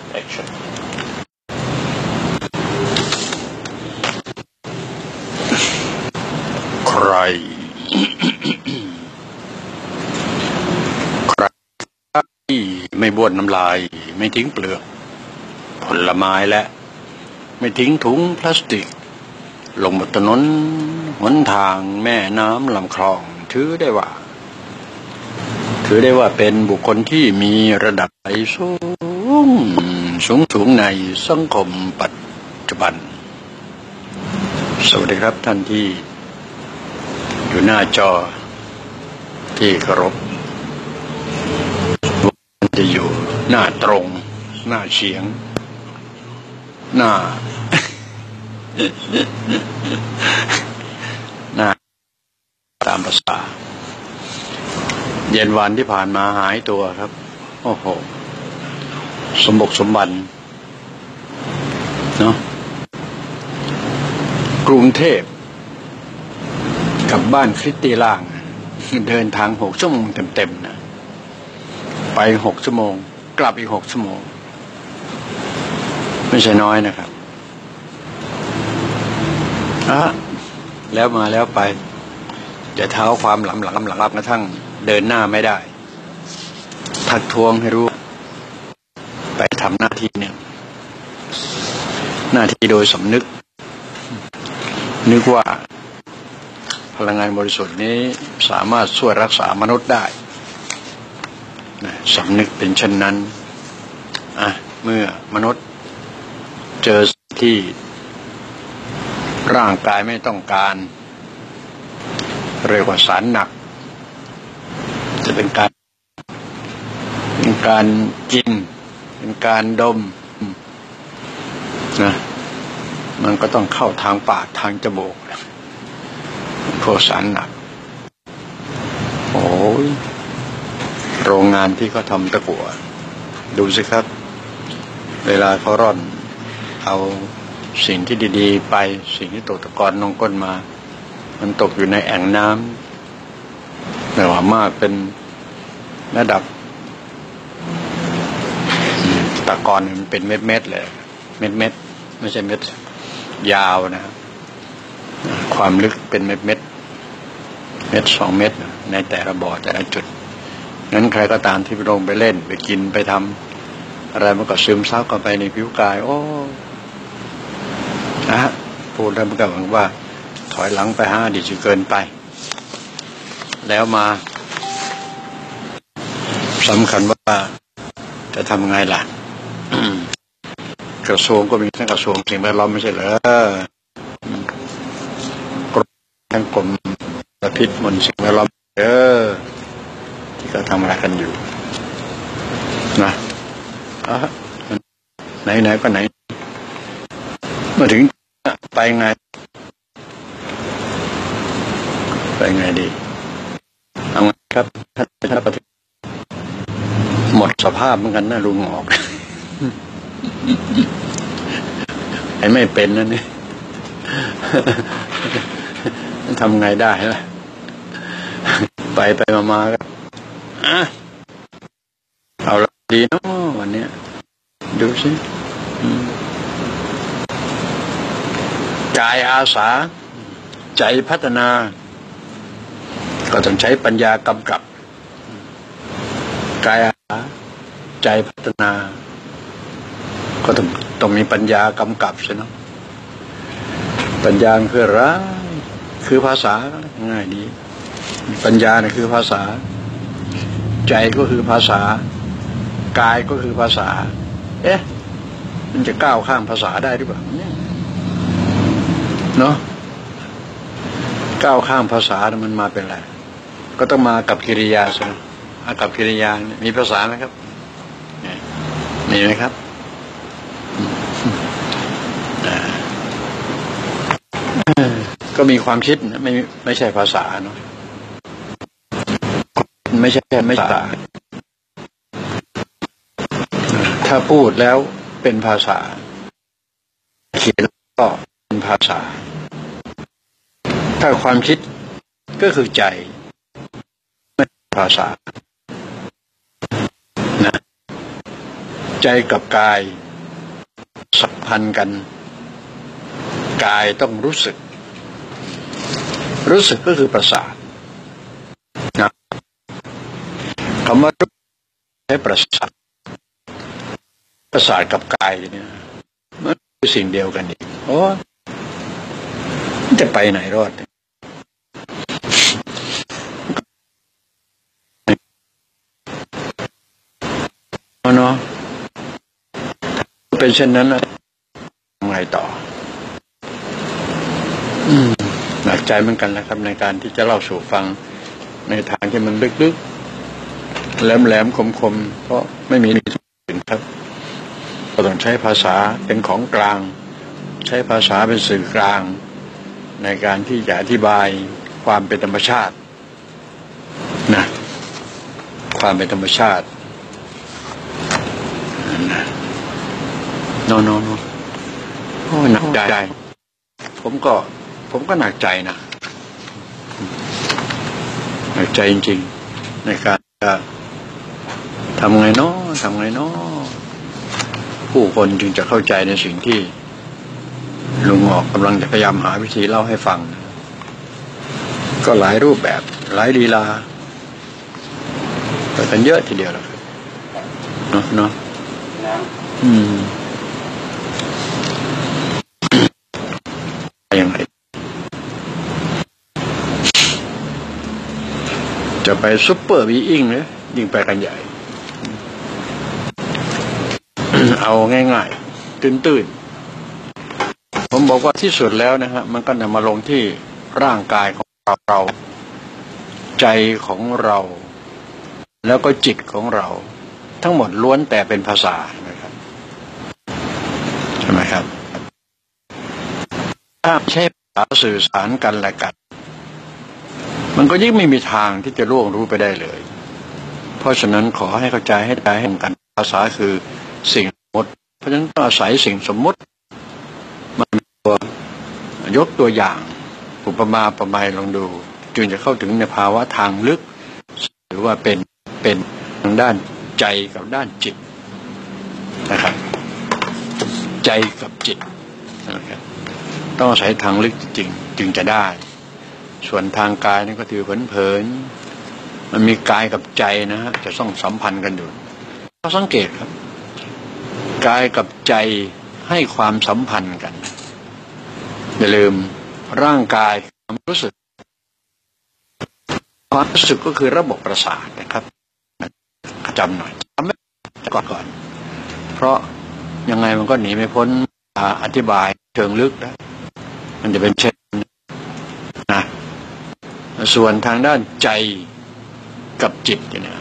action ใคร ที่ไม่บ้วนน้ำลายไม่ทิ้งเปลือกผลไม้และไม่ทิ้งถุงพลาสติกลงบนถนนหนทางแม่น้ำลำคลองถือได้ว่าเป็นบุคคลที่มีระดับสูงในสังคมปัจจุบันสวัสดีครับท่านที่อยู่หน้าจอที่เคารพจะอยู่หน้าตรงหน้าเฉียงหน้า หน้าตามภาษาเย็นวันที่ผ่านมาหายตัวครับโอ้โหสมบุกสมบันเนาะกรุงเทพกับบ้านคริสตีล่างเดินทาง6 ชั่วโมงเต็มๆนะไป6 ชั่วโมงกลับอีก6 ชั่วโมงไม่ใช่น้อยนะครับแล้วมาแล้วไปจะเท้าความหลังกระทั่งเดินหน้าไม่ได้ทักท้วงให้รู้ไปทำหน้าที่เนี่ยหน้าที่โดยสำนึกนึกว่าพลังงานบริสุทธิ์นี้สามารถช่วยรักษามนุษย์ได้สำนึกเป็นเช่นนั้นเมื่อมนุษย์เจอที่ร่างกายไม่ต้องการเรียกว่าสารหนักจะเป็นการกินเป็นการดมนะมันก็ต้องเข้าทางปากทางจมูกพวกสารหนักโอ้ยโรงงานที่เขาทำตะกั่วดูสิครับเวลาเขาร่อนเอาสิ่งที่ดีๆไปสิ่งที่ตกตะกอนลงก้นมามันตกอยู่ในแอ่งน้ำแต่ว่ามากเป็นระดับตะกอนมันเป็นเม็ดๆเลยเม็ดไม่ใช่เม็ดยาวนะครับความลึกเป็นเม็ด2 เม็ดในแต่ละบ่อแต่ละจุดนั้นใครก็ตามที่ไปลงไปเล่นไปกินไปทำอะไรมันก็ซึมซับเข้าไปในผิวกายโอ้พูดแล้วมันก็หวังว่าถอยหลังไป5 อดีตเกินไปแล้วมาสำคัญว่าจะทำไงล่ะ กระทรวงก็มีทั้งกระทรวงสิ่งแวดล้อมไม่ใช่เหรทั้งกรมพิษมลสิ่งแวดล้อมที่เขาทำอะไรกันอยู่นะไหนก็ไหนเมื่อถึงไปไงดีเอาไงครับถ้าประเทศหมดสภาพเหมือนกันนะลุงออกไอ้ไม่เป็นนั่นนี่ทำไงได้ล่ะไปมาก็เอาละดีเนาะวันนี้ดูสิกายอาสาใจพัฒนาก็ต้องใช้ปัญญากำกับกายอาสาใจพัฒนาก็ต้องมีปัญญากำกับใช่ไหมปัญญาคืออะไรคือภาษาง่ายดีปัญญาเนี่ยคือภาษาใจก็คือภาษากายก็คือภาษามันจะก้าวข้ามภาษาได้หรือเปล่าเนาะก้าวข้ามภาษามันมาเป็นอะไรก็ต้องมากับกิริยาใช่ไหมกับกิริยามีภาษาไหมครับมีไหมครับก็มีความคิดนะไม่ใช่ภาษาเนาะไม่ใช่ภาษาถ้าพูดแล้วเป็นภาษาเขียนก็เป็นภาษาถ้าความคิดก็คือใจไม่ภาษานะใจกับกายสัมพันธ์กันกายต้องรู้สึกก็คือประสาทนะคำว่ารู้ใช้ประสาทกับกายเนี่ยมันเป็นสิ่งเดียวกันอีกโอ้จะไปไหนรอดเนาะเป็นเช่นนั้นไงต่อหนักใจเหมือนกันนะครับในการที่จะเล่าสู่ฟังในทางที่มันลึกๆแหลมๆคมๆเพราะไม่มีที่อื่นครับเราต้องใช้ภาษาเป็นของกลางใช้ภาษาเป็นสื่อกลางในการที่จะอธิบายความเป็นธรรมชาตินะความเป็นธรรมชาติโนโอ้หนักใจผมก็หนักใจนะหนักใจจริงๆในการจะทำไงเนาะผู้คนจึงจะเข้าใจในสิ่งที่ลุงออกกำลังจะพยายามหาวิธีเล่าให้ฟังก็หลายรูปแบบหลายลีลาไปกันเยอะทีเดียวแล้วครับเนาะยังไงจะไปซุปเปอร์บีอิงเนี่ยยิ่งไปกันใหญ่ เอาง่ายๆตื้นๆผมบอกว่าที่สุดแล้วนะฮะมันก็นำมาลงที่ร่างกายของเราใจของเราแล้วก็จิตของเราทั้งหมดล้วนแต่เป็นภาษานะครับใช่ไหมครับถ้าใช้ภาษาสื่อสารกันและกันมันก็ยิ่งไม่มีทางที่จะล่วงรู้ไปได้เลยเพราะฉะนั้นขอให้เข้าใจให้ได้ให้กันภาษาคือสิ่งสมมติเพราะฉะนั้นต้องอาศัยสิ่งสมมติมันยกตัวอย่างอุปมาประไมยลองดูจึงจะเข้าถึงในภาวะทางลึกหรือว่าเป็นทางด้านใจกับด้านจิตนะครับใจกับจิตนะครับต้องอาศัยทางลึกจริงจึงจะได้ส่วนทางกายนี่ก็ถือเผินๆมันมีกายกับใจนะฮะจะต้องสัมพันธ์กันอยู่ต้องสังเกตครับกายกับใจให้ความสัมพันธ์กันอย่าลืมร่างกายความรู้สึกก็คือระบบประสาทนะครับจำหน่อยจำไว้ก่อนเพราะยังไงมันก็หนีไม่พ้นอธิบายเชิงลึกนะมันจะเป็นเช่นนะส่วนทางด้านใจกับจิตเนี่ย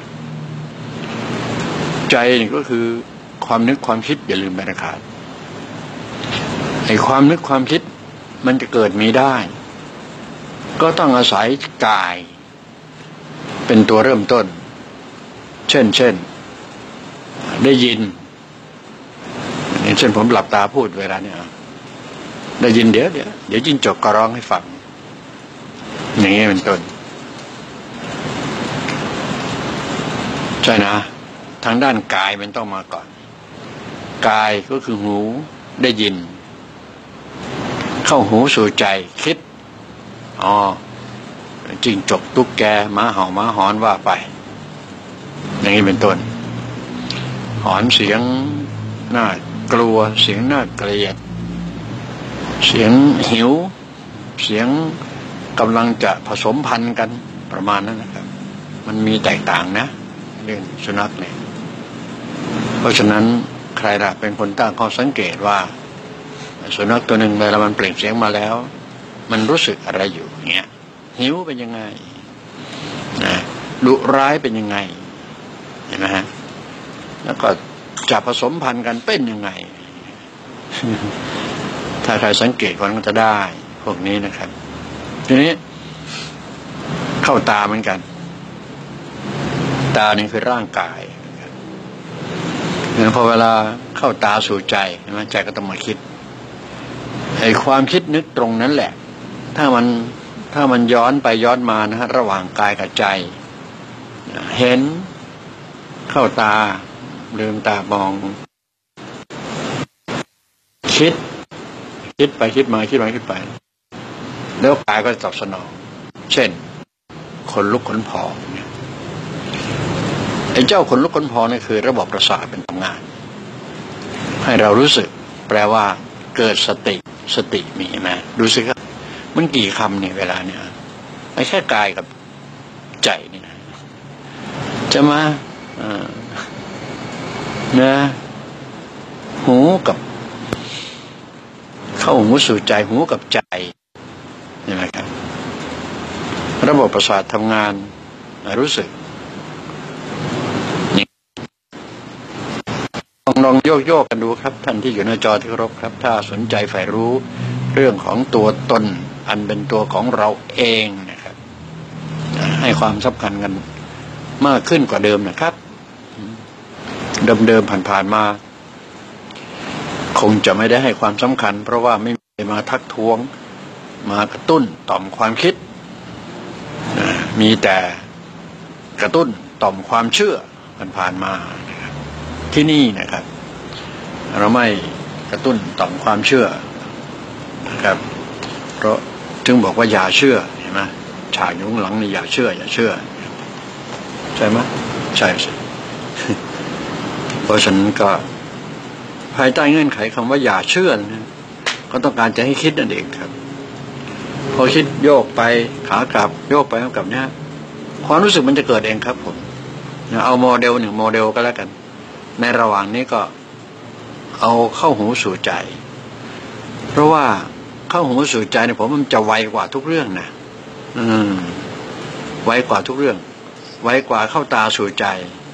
ใจนี่ก็คือความนึกความคิดอย่าลืมไปนะครับไอ้ความนึกความคิดมันจะเกิดมีได้ก็ต้องอาศัยกายเป็นตัวเริ่มต้นเช่นได้ยินเช่นผมหลับตาพูดเวลาเนี่ยได้ยินเดี๋ยวจิ้งจกก็ร้องให้ฟังอย่างนี้เป็นต้นใช่นะทางด้านกายมันต้องมาก่อนกายก็คือหูได้ยินเข้าหูสู่ใจคิดจิ้งจกตุ๊กแกหมาเห่าหมาหอนว่าไปอย่างนี้เป็นต้นหอนเสียงน่ากลัวเสียงน่าเกลียดเสียงหิวเสียงกำลังจะผสมพันธุ์กันประมาณนั้นนะครับมันมีแตกต่างนะเรื่องสุนัขเนี่ยเพราะฉะนั้นใครล่ะเป็นคนตั้งข้อสังเกตว่าสุนัขตัวหนึ่งเวลามันเปล่งเสียงมาแล้วมันรู้สึกอะไรอยู่เงี้ยหิวเป็นยังไงนะดุร้ายเป็นยังไงเห็นไหมฮะแล้วก็จะผสมพันธุ์กันเป็นยังไง ถ้าใครสังเกตมันก็จะได้พวกนี้นะครับทีนี้เข้าตาเหมือนกันตานี่คือร่างกายพอเวลาเข้าตาสู่ใจใจก็ต้องมาคิดไอ้ความคิดนึกตรงนั้นแหละถ้ามันย้อนไปย้อนมานะฮะระหว่างกายกับใจเห็นเข้าตาลืมตามองคิดไปคิดมาคิดไปแล้วกายก็ตอบสนองเช่นขนลุกขนพองเนี่ยไอ้เจ้าขนลุกขนพองนี่คือระบบประสาทเป็นทำงานให้เรารู้สึกแปลว่าเกิดสติมีไหมดูสิครับมันกี่คำเนี่ยเวลาเนี่ยไม่แค่กายกับใจนี่นะจะมานะหูกับเข้าหูสู่ใจหูกับใจใช่ไหมครับระบบประสาททำงานรู้สึกลองโยกกันดูครับท่านที่อยู่ในจอที่เคารพครับถ้าสนใจใฝ่รู้เรื่องของตัวตนอันเป็นตัวของเราเองนะครับให้ความสำคัญกันมากขึ้นกว่าเดิมนะครับเดิมผ่านมาคงจะไม่ได้ให้ความสำคัญเพราะว่าไม่มีมาทักท้วงมากระตุ้นต่อมความคิดมีแต่กระตุ้นต่อมความเชื่อผ่านมานะครับที่นี่นะครับเราไม่กระตุ้นต่อมความเชื่อนะครับเพราะถึงบอกว่าอย่าเชื่อเห็นไหมฉากอยู่ข้างหลังนี่อย่าเชื่อใช่ไหมใช่สิเพราะฉะนั้นก็ภายใต้เงื่อนไขคำว่าอย่าเชื่อนะก็ต้องการจะให้คิดนั่นเองครับพอคิดโยกไปขากลับโยกไปขากลับเนี่ยความรู้สึกมันจะเกิดเองครับผมเอาโมเดลหนึ่งโมเดลก็แล้วกันในระหว่างนี้ก็เอาเข้าหูสู่ใจเพราะว่าเข้าหูสู่ใจเนี่ยผมมันจะไวกว่าทุกเรื่องนะไวกว่าทุกเรื่องไวกว่าเข้าตาสู่ใจ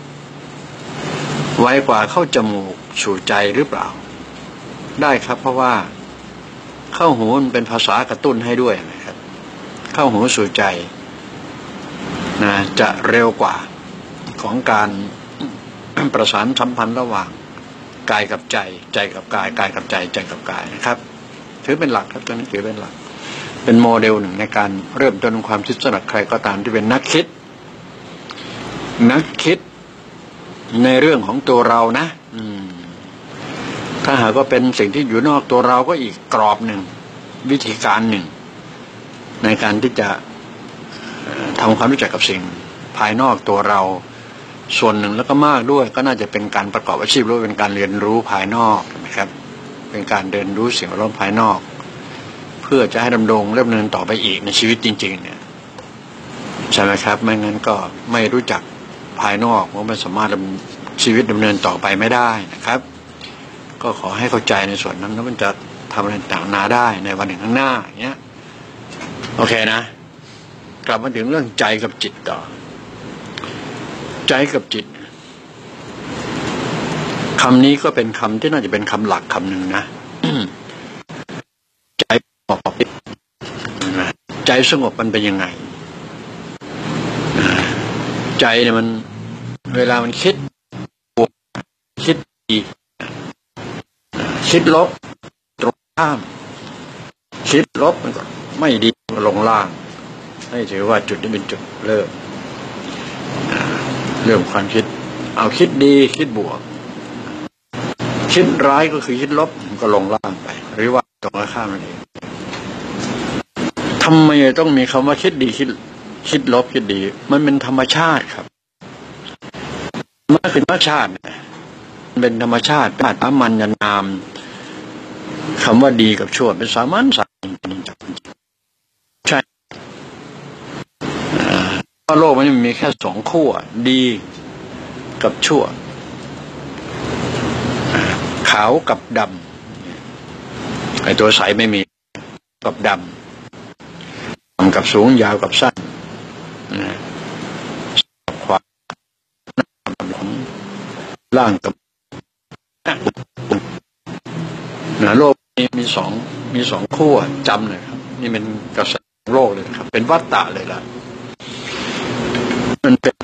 ไวกว่าเข้าจมูกสู่ใจหรือเปล่าได้ครับเพราะว่าเข้าหูมันเป็นภาษากระตุ้นให้ด้วยนะครับเข้าหูสู่ใจนะจะเร็วกว่าของการ ประสานสัมพันธ์ระหว่างกายกับใจใจกับกายกายกับใจใจกับกายนะครับถือเป็นหลักครับตัวนี้ถือเป็นหลักเป็นโมเดลหนึ่งในการเริ่มต้นความคิดสำหรับใครก็ตามที่เป็นนักคิดในเรื่องของตัวเรานะถ้าหากว่าเป็นสิ่งที่อยู่นอกตัวเราก็อีกกรอบหนึ่งวิธีการหนึ่งในการที่จะทำความรู้จักกับสิ่งภายนอกตัวเราส่วนหนึ่งแล้วก็มากด้วยก็น่าจะเป็นการประกอบอาชีพหรือเป็นการเรียนรู้ภายนอกนะครับเป็นการเรียนรู้สิ่งแวดล้อมภายนอกเพื่อจะให้ดำรงเนินต่อไปอีกในชีวิตจริงๆเนี่ยใช่ไหมครับไม่งั้นก็ไม่รู้จักภายนอกว่ามันสามารถชีวิตดำเนินต่อไปไม่ได้นะครับก็ขอให้เข้าใจในส่วนนั้นแล้วมันจะทำอะไรต่างๆนาได้ในวันหนึ่งข้างหน้าอย่างเงี้ยโอเคนะกลับมาถึงเรื่องใจกับจิตต่อใจกับจิตคำนี้ก็เป็นคำที่น่าจะเป็นคำหลักคำหนึ่งนะ ใจสงบใจสงบมันเป็นยังไงใจเนี่ยมันเวลามันคิดบวกคิดดีคิดลบตรงข้ามคิดลบมันก็ไม่ดีลงล่างให้ถือว่าจุดนี้เป็นจุดเริ่มความคิดเอาคิดดีคิดบวกคิดร้ายก็คือคิดลบก็ลงล่างไปหรือว่าตรงข้ามนั่นเองทำไมต้องมีคำว่าคิดดีคิดลบคิดดีมันเป็นธรรมชาติครับมันเป็นธรรมชาติเป็นธรรมชาติเป็นสามัญนามคำว่าดีกับชั่วเป็นสามัญใช่เพราะโลกมันมีแค่สองขั้วดีกับชั่วขาวกับดำไอ้ตัวใสไม่มีกับดำกับสูงยาวกับสั้นขวาล่างกับโลกนี้มีสองขั้วจำเลยครับนี่เป็นกระแสโลกเลยครับเป็นวัฏฏะเลยล่ะมันเป็น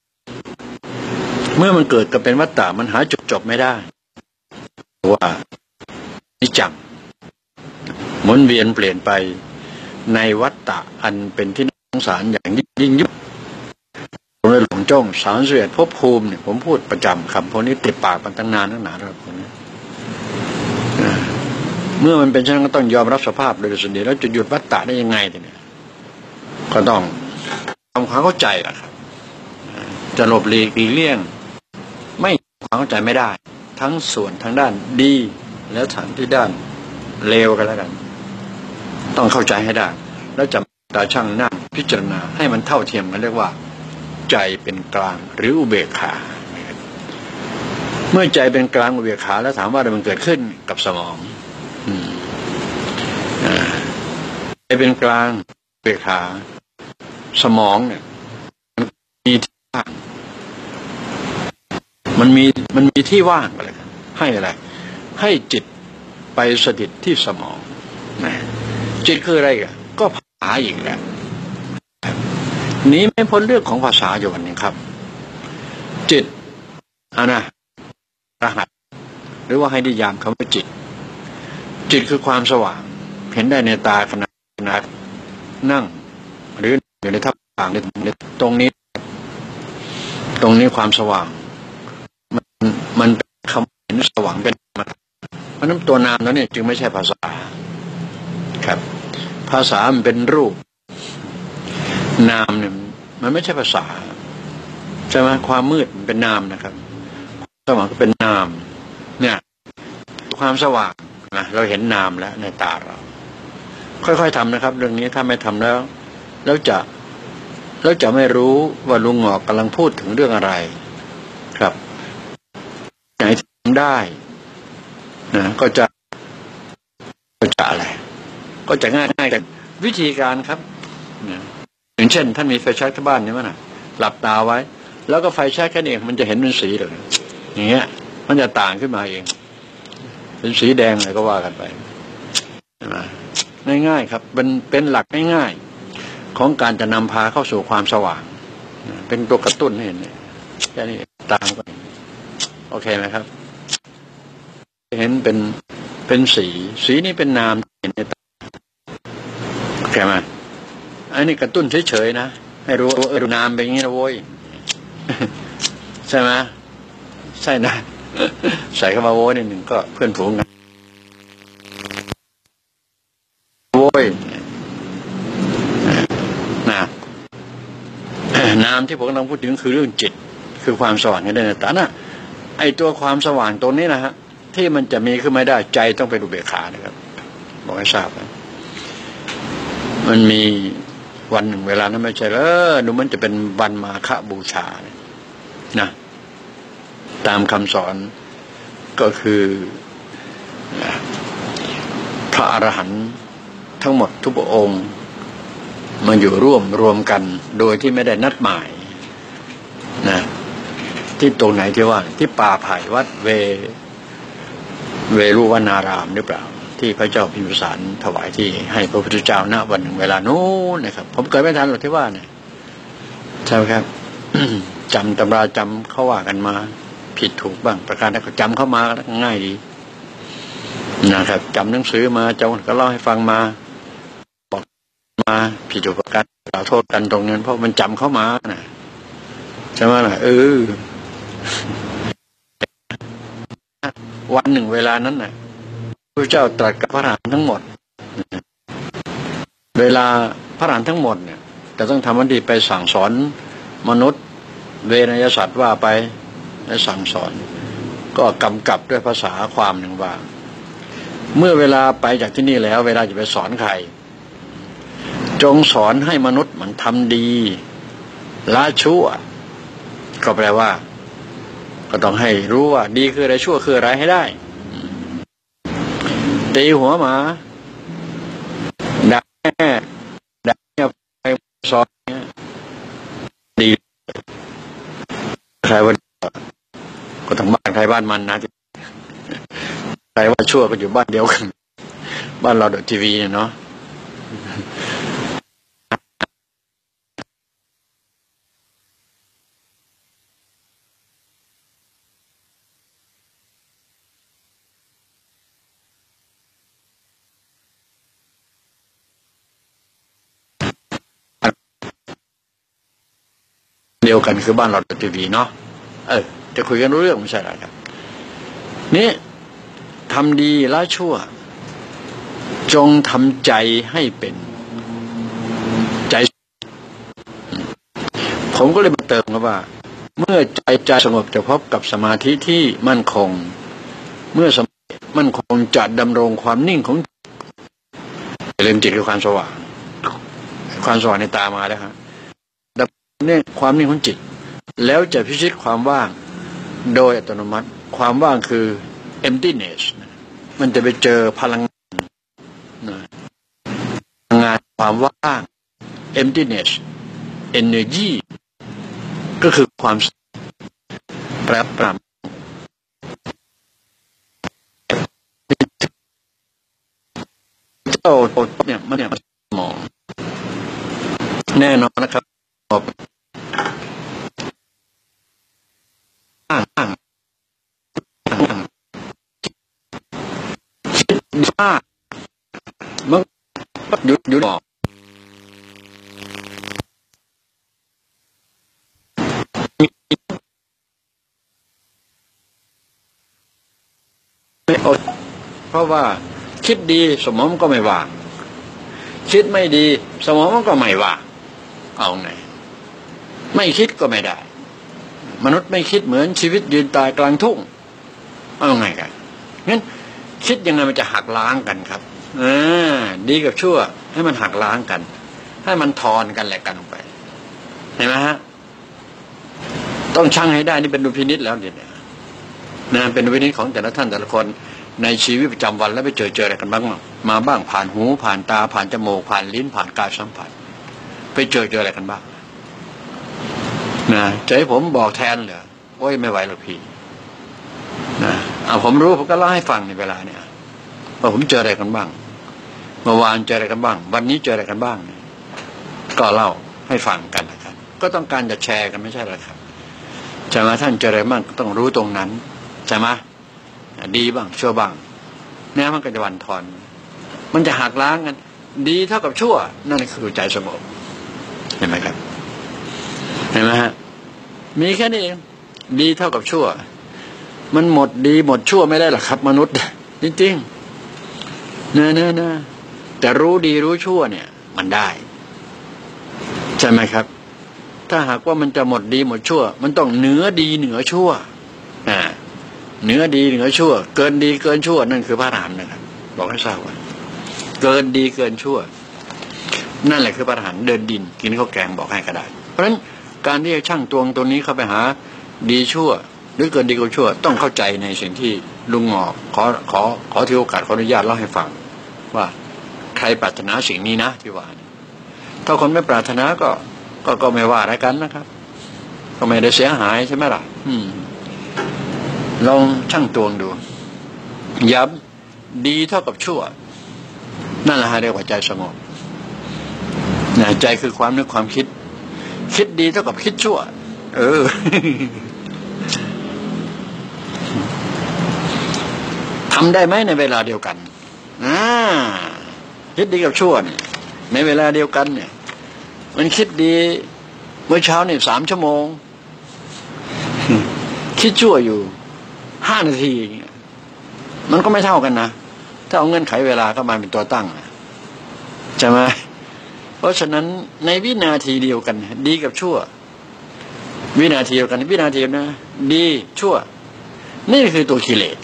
เมื่อมันเกิดกับเป็นวัฏฏะมันหาจุดจบไม่ได้ว่านิจจังหมุนเวียนเปลี่ยนไปในวัฏฏะอันเป็นที่น่าสงสารอย่างยิ่งยวดผมเลยหลงจ้อง31ภพภูมิเนี่ยผมพูดประจำคำพวกนี้ติดปากมันตั้งนานตั้งนานแล้วคนนี้เมื่อมันเป็นเช่นนั้นก็ต้องยอมรับสภาพโดยสุดเดียวแล้วจะหยุดวัฏฏะได้ยังไงเนี่ยก็ต้องทำความเข้าใจล่ะครับจะหลบหลีกเลี่ยงไม่ความเข้าใจไม่ได้ทั้งส่วนทางด้านดีแล้วทางที่ด้านเลวกันแล้วกันต้องเข้าใจให้ได้แล้วจะตาช่างนั่งพิจารณาให้มันเท่าเทียมกันเรียกว่าใจเป็นกลางหรืออุเบกขาเมื่อใจเป็นกลางอุเบกขาแล้วถามว่าอะไรมันเกิดขึ้นกับสมองใจเป็นกลางอุเบกขาสมองเนี่ยมีที่ว่างมันมีที่ว่างอะไรกันให้อะไรให้จิตไปสถิตที่สมองนะจิตคืออะไรก็ภาษาอีกแล้วนี้ไม่พ้นเรื่องของภาษาอยู่วันนี้ครับจิตรหัสหรือว่าให้นิยามคำว่าจิตคือความสว่างเห็นได้ในตาขณะนั่งหรืออยู่ในท่าทางในตรงนี้ความสว่างมันเป็นคำเห็นสว่างเป็นเพราะนั้นตัวนามนั้นเนี่ยจึงไม่ใช่ภาษาครับภาษามันเป็นรูปนามเนี่ยมันไม่ใช่ภาษาใช่ไหมความมืดมันเป็นนามนะครับสว่างก็เป็นนามเนี่ยความสว่างนะเราเห็นนามแล้วในตาเราค่อยๆทำนะครับเรื่องนี้ถ้าไม่ทำแล้วจะไม่รู้ว่าลุงหงอกกำลังพูดถึงเรื่องอะไรครับไหนทำได้นะก็จะอะไรก็จะง่ายกันวิธีการครับนะอย่างเช่นท่านมีไฟแช็กที่บ้านนี่มั้ยนะหลับตาไว้แล้วก็ไฟแช็กแค่นี้มันจะเห็นเป็นสีเลยอย่างเงี้ยมันจะต่างขึ้นมาเองเป็นสีแดงอะไรก็ว่ากันไปง่ายๆครับเป็นหลักง่ายๆของการจะนำพาเข้าสู่ความสว่างเป็นตัวกระตุ้นให้เห็นแค่นี้ตามก็โอเคไหมครับเห็นเป็นสีนี้เป็นนามเห็นในตาโอเคไหมอันนี้กระตุ้นเฉยๆนะให้รู้ดูนามเป็นอย่างนี้นะโว้ยใช่ไหมใช่นะใส่เข้ามาโว้ยนิดหนึ่งก็เพื่อนฝูงกันโว้ยนามที่ผมกำลังพูดถึงคือเรื่องจิตคือความสว่างในตาน่ะไอตัวความสว่างตรงนี้นะฮะที่มันจะมีขึ้นไม่ได้ใจต้องเป็นอุเบกขานะครับบอกให้ทราบนะมันมีวันหนึ่งเวลานั้นไม่ใช่ดูมันจะเป็นวันมาฆบูชานะตามคำสอนก็คือพระอรหันต์ทั้งหมดทุกพระองค์มาอยู่รวมกันโดยที่ไม่ได้นัดหมายนะที่ตรงไหนที่ว่าที่ป่าไผ่วัดเวรุวนารามหรือเปล่าที่พระเจ้าพิมพิสารถวายที่ให้พระพุทธเจ้าณวันหนึ่งเวลานู้นนะครับผมเกิดไม่ทันหรอกที่ว่าเนี่ยใช่ไหมครับ จำตำราจำเขาว่ากันมาผิดถูกบ้างประการใดก็จำเข้ามาง่ายดีนะครับจำหนังสือมาเจ้าก็เล่าให้ฟังมาบอกมาผิดถูกประการกล่าวโทษกันตรงนั้นเพราะมันจำเข้ามานะใช่ไหมล่ะวันหนึ่งเวลานั้นน่ะพระเจ้าตรัสกับพระอรหันต์ทั้งหมดเวลาพระอรหันต์ทั้งหมดเนี่ยจะต้องทำหน้าที่ไปสั่งสอนมนุษย์เวนยสัตว์ว่าไปและสั่งสอนก็กำกับด้วยภาษาความหนึ่งว่าเมื่อเวลาไปจากที่นี่แล้วเวลาจะไปสอนใครจงสอนให้มนุษย์มันทำดีละชั่วก็แปลว่าก็ต้องให้รู้ว่าดีคืออะไรชั่วคืออะไรให้ได้ตีหัวหมาด่าแม่ด่าไปสอนดีใครว่าก็ทั้งบ้านใครบ้านมันนะใครว่าชั่วก็อยู่บ้านเดียวกันบ้านเราทีวีเนี่ยเนาะเดียวกันคือบ้านเราทีวีเนาะจะคุยกันรู้เรื่องไม่ใช่หรอครับนี่ทำดีละชั่วจงทำใจให้เป็นใจผมก็เลยมาเติมว่าเมื่อใจสงบจะพบกับสมาธิที่มั่นคงเมื่อสมาธิมั่นคงจะดำรงความนิ่งของเริ่มจิตคือความสว่างในตามาแล้วครับดำรงเนี่ยความนิ่งของจิตแล้วจะพิชิตความว่างโดยอัตโนมัติความว่างคือ emptiness มันจะไปเจอพลังงานความว่าง emptiness energy ก็คือความแปรปรำเจ้าเนี่ยมันเนี่ยมองแน่นอนนะครับคิดว่ามันอยู่บอกไม่อดเพราะว่าคิดดีสมองก็ไม่ว่างคิดไม่ดีสมองก็ไม่ว่างเอาไงไม่คิดก็ไม่ได้มนุษย์ไม่คิดเหมือนชีวิตยืนตายกลางทุ่งเอาไงกันงั้นคิดยังไงมันจะหักล้างกันครับดีกับชั่วให้มันหักล้างกันให้มันทอนกันแหละกันลงไปเห็นไหมฮะต้องชั่งให้ได้นี่เป็นดุลพินิจแล้วเนี่ยนะเป็นดุลพินิจของแต่ละท่านแต่ละคนในชีวิตประจำวันแล้วไปเจออะไรกันบ้างมาบ้างผ่านหูผ่านตาผ่านจมูกผ่านลิ้นผ่านกายสัมผัสไปเจออะไรกันบ้างนะจะให้ผมบอกแทนเหรอโอ้ยไม่ไหวหรอกพี่นะผมรู้ผมก็เล่าให้ฟังในเวลาเนี่ยว่าผมเจออะไรกันบ้างเมื่อวานเจออะไรกันบ้างวันนี้เจออะไรกันบ้างก็เล่าให้ฟังกันนะครับก็ต้องการจะแชร์กันไม่ใช่หรอครับใช่ไหมท่านเจออะไรบ้างก็ต้องรู้ตรงนั้นใช่ไหมดีบ้างชั่วบ้างเนี่ยมันก็จะวันทอนมันจะหักล้างกันดีเท่ากับชั่วนั่นคือใจสงบเห็นไหมครับเห็นไหมฮะมีแค่นี้เองดีเท่ากับชั่วมันหมดดีหมดชั่วไม่ได้หรอกครับมนุษย์จริงๆนะแต่รู้ดีรู้ชั่วเนี่ยมันได้ใช่ไหมครับถ้าหากว่ามันจะหมดดีหมดชั่วมันต้องเหนือดีเหนือชั่วเหนือดีเหนือชั่วเกินดีเกินชั่วนั่นคือพระอรหันต์นะครับบอกให้ทราบว่าเกินดีเกินชั่วนั่นแหละคือพระอรหันต์เดินดินกินข้าวแกงบอกให้ก็ได้เพราะฉะนั้นการที่จะชั่งตวงตัวนี้เข้าไปหาดีชั่วหรือเกินดีเกินชั่วต้องเข้าใจในสิ่งที่ลุงหงอกขอถือโอกาสขออนุญาตเล่าให้ฟังว่าใครปรารถนาสิ่งนี้นะที่ว่าถ้าคนไม่ปรารถนาก็ไม่ว่าอะไรกันนะครับก็ไม่ได้เสียหายใช่ไหมล่ะลองชั่งตวงดูย้ำดีเท่ากับชั่วนั่นแหละเรียกว่าใจสงบใจคือความนึกความคิดดีเท่ากับคิดชั่วทำได้ไหมในเวลาเดียวกันคิดดีกับชั่วเนี่ยในเวลาเดียวกันเนี่ยมันคิดดีเมื่อเช้าเนี่ย3 ชั่วโมงคิดชั่วอยู่5 นาทีมันก็ไม่เท่ากันนะถ้าเอาเงื่อนไขเวลาเข้ามาเป็นตัวตั้งใช่ไหมเพราะฉะนั้นในวินาทีเดียวกันดีกับชั่ววินาทีเดียวกันวินาทีนะดีชั่วนี่คือตัวกิเลส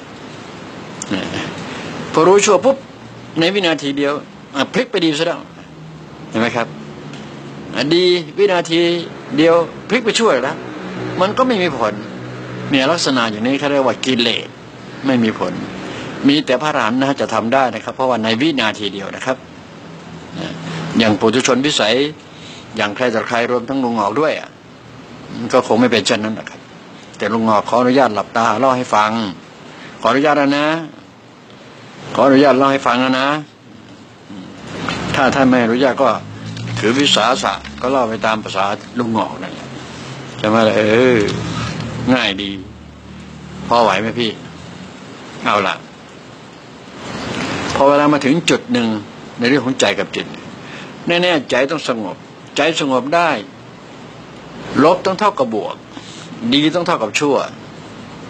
พอรู้ชั่วปุ๊บในวินาทีเดียวพลิกไปดีซะแล้วเห็นไหมครับดีวินาทีเดียวพลิกไปชั่วแล้วมันก็ไม่มีผลเนี่ยลักษณะอย่างนี้เขาเรียกว่ากิเลสไม่มีผลมีแต่พระอรหันต์นะจะทำได้นะครับเพราะว่าในวินาทีเดียวนะครับอย่างปุถุชนวิสัยอย่างใครต่อใครรวมทั้งลุงหงอกด้วยก็คงไม่เป็นเช่นนั้นนะครับแต่ลุงหงอกขออนุญาตหลับตาเล่าให้ฟังขออนุญาตนะขออนุญาตเล่าให้ฟังนะถ้าท่านไม่อนุญาตก็ถือวิสาสะก็เล่าไปตามภาษาลุงหงอกนั่นแหละจะมาง่ายดีพอไหวไหมพี่เอาล่ะพอเวลามาถึงจุดหนึ่งในเรื่องของใจกับจิตแน่ๆใจต้องสงบใจสงบได้ลบต้องเท่ากับบวกดีต้องเท่ากับชั่ว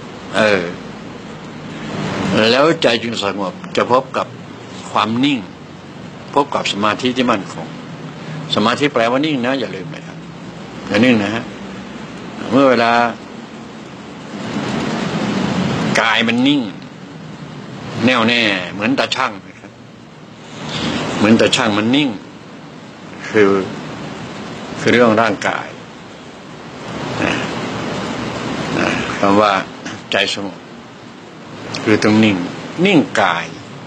แล้วใจจึงสงบจะพบกับความนิ่งพบกับสมาธิที่มั่นคงสมาธิแปลว่านิ่งนะอย่าลืมนะครับอย่านิ่งนะฮะเมื่อเวลากายมันนิ่งแน่วแน่เหมือนตาช่างนะครับเหมือนตาช่างมันนิ่งคือเรื่องร่างกายคำว่าใจสงบคือต้องนิ่งนิ่งกาย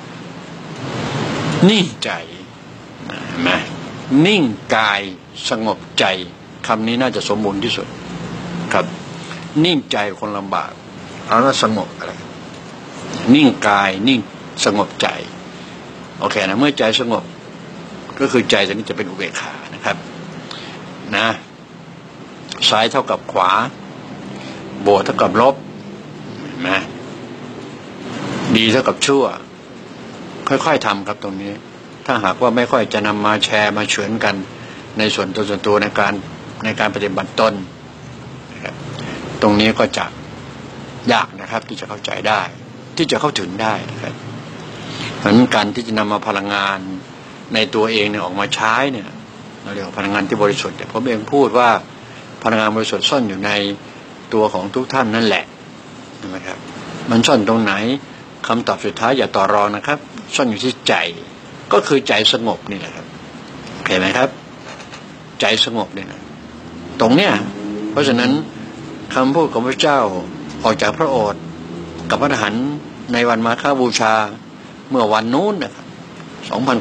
นิ่งใจเห็นไหมนิ่งกายสงบใจคำนี้น่าจะสมบูรณ์ที่สุดครับนิ่งใจคนลำบากเอาแล้วสงบอะไรนิ่งกายนิ่งสงบใจโอเคนะเมื่อใจสงบก็คือใจตัวนี้จะเป็นอุเบกขานะครับนะซ้ายเท่ากับขวาบวกเท่ากับลบเห็นไหมดีเท่ากับชั่วค่อยๆทำครับตรงนี้ถ้าหากว่าไม่ค่อยจะนำมาแชร์มาเฉือนกันในส่วนตัวในการปฏิบัติตนตรงนี้ก็จะยากนะครับที่จะเข้าใจได้ที่จะเข้าถึงได้นะครับเพราะฉะนั้นการที่จะนำมาพลังงานในตัวเองเนี่ยออกมาใช้เนี่ยเราเรียกว่าพลังงานที่บริสุทธิ์ผมเองพูดว่าพลังงานบริสุทธิ์ซ่อนอยู่ในตัวของทุกท่านนั่นแหละนะครับมันซ่อนตรงไหนคำตอบสุดท้ายอย่าต่อรองนะครับซ่อนอยู่ที่ใจก็คือใจสงบนี่แหละครับเห็นไหมครับใจสงบเนี่ยนะตรงเนี้ยเพราะฉะนั้นคำพูดของพระเจ้าออกจากพระโอษฐ์กับพระอรหันต์ในวันมาฆบูชาเมื่อวันนู้นนะครับ2,000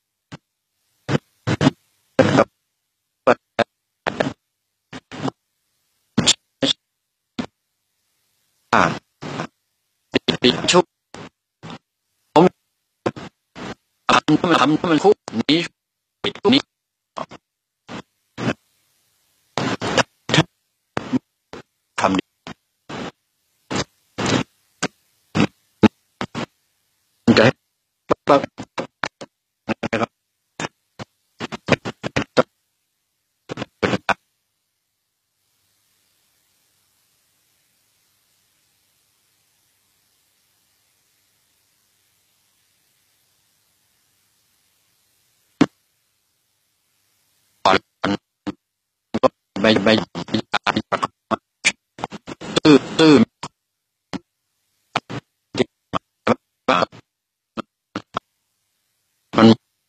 ชุบผมทำมันคุกนี้นี้ทำจะให้ไปตื้อมัน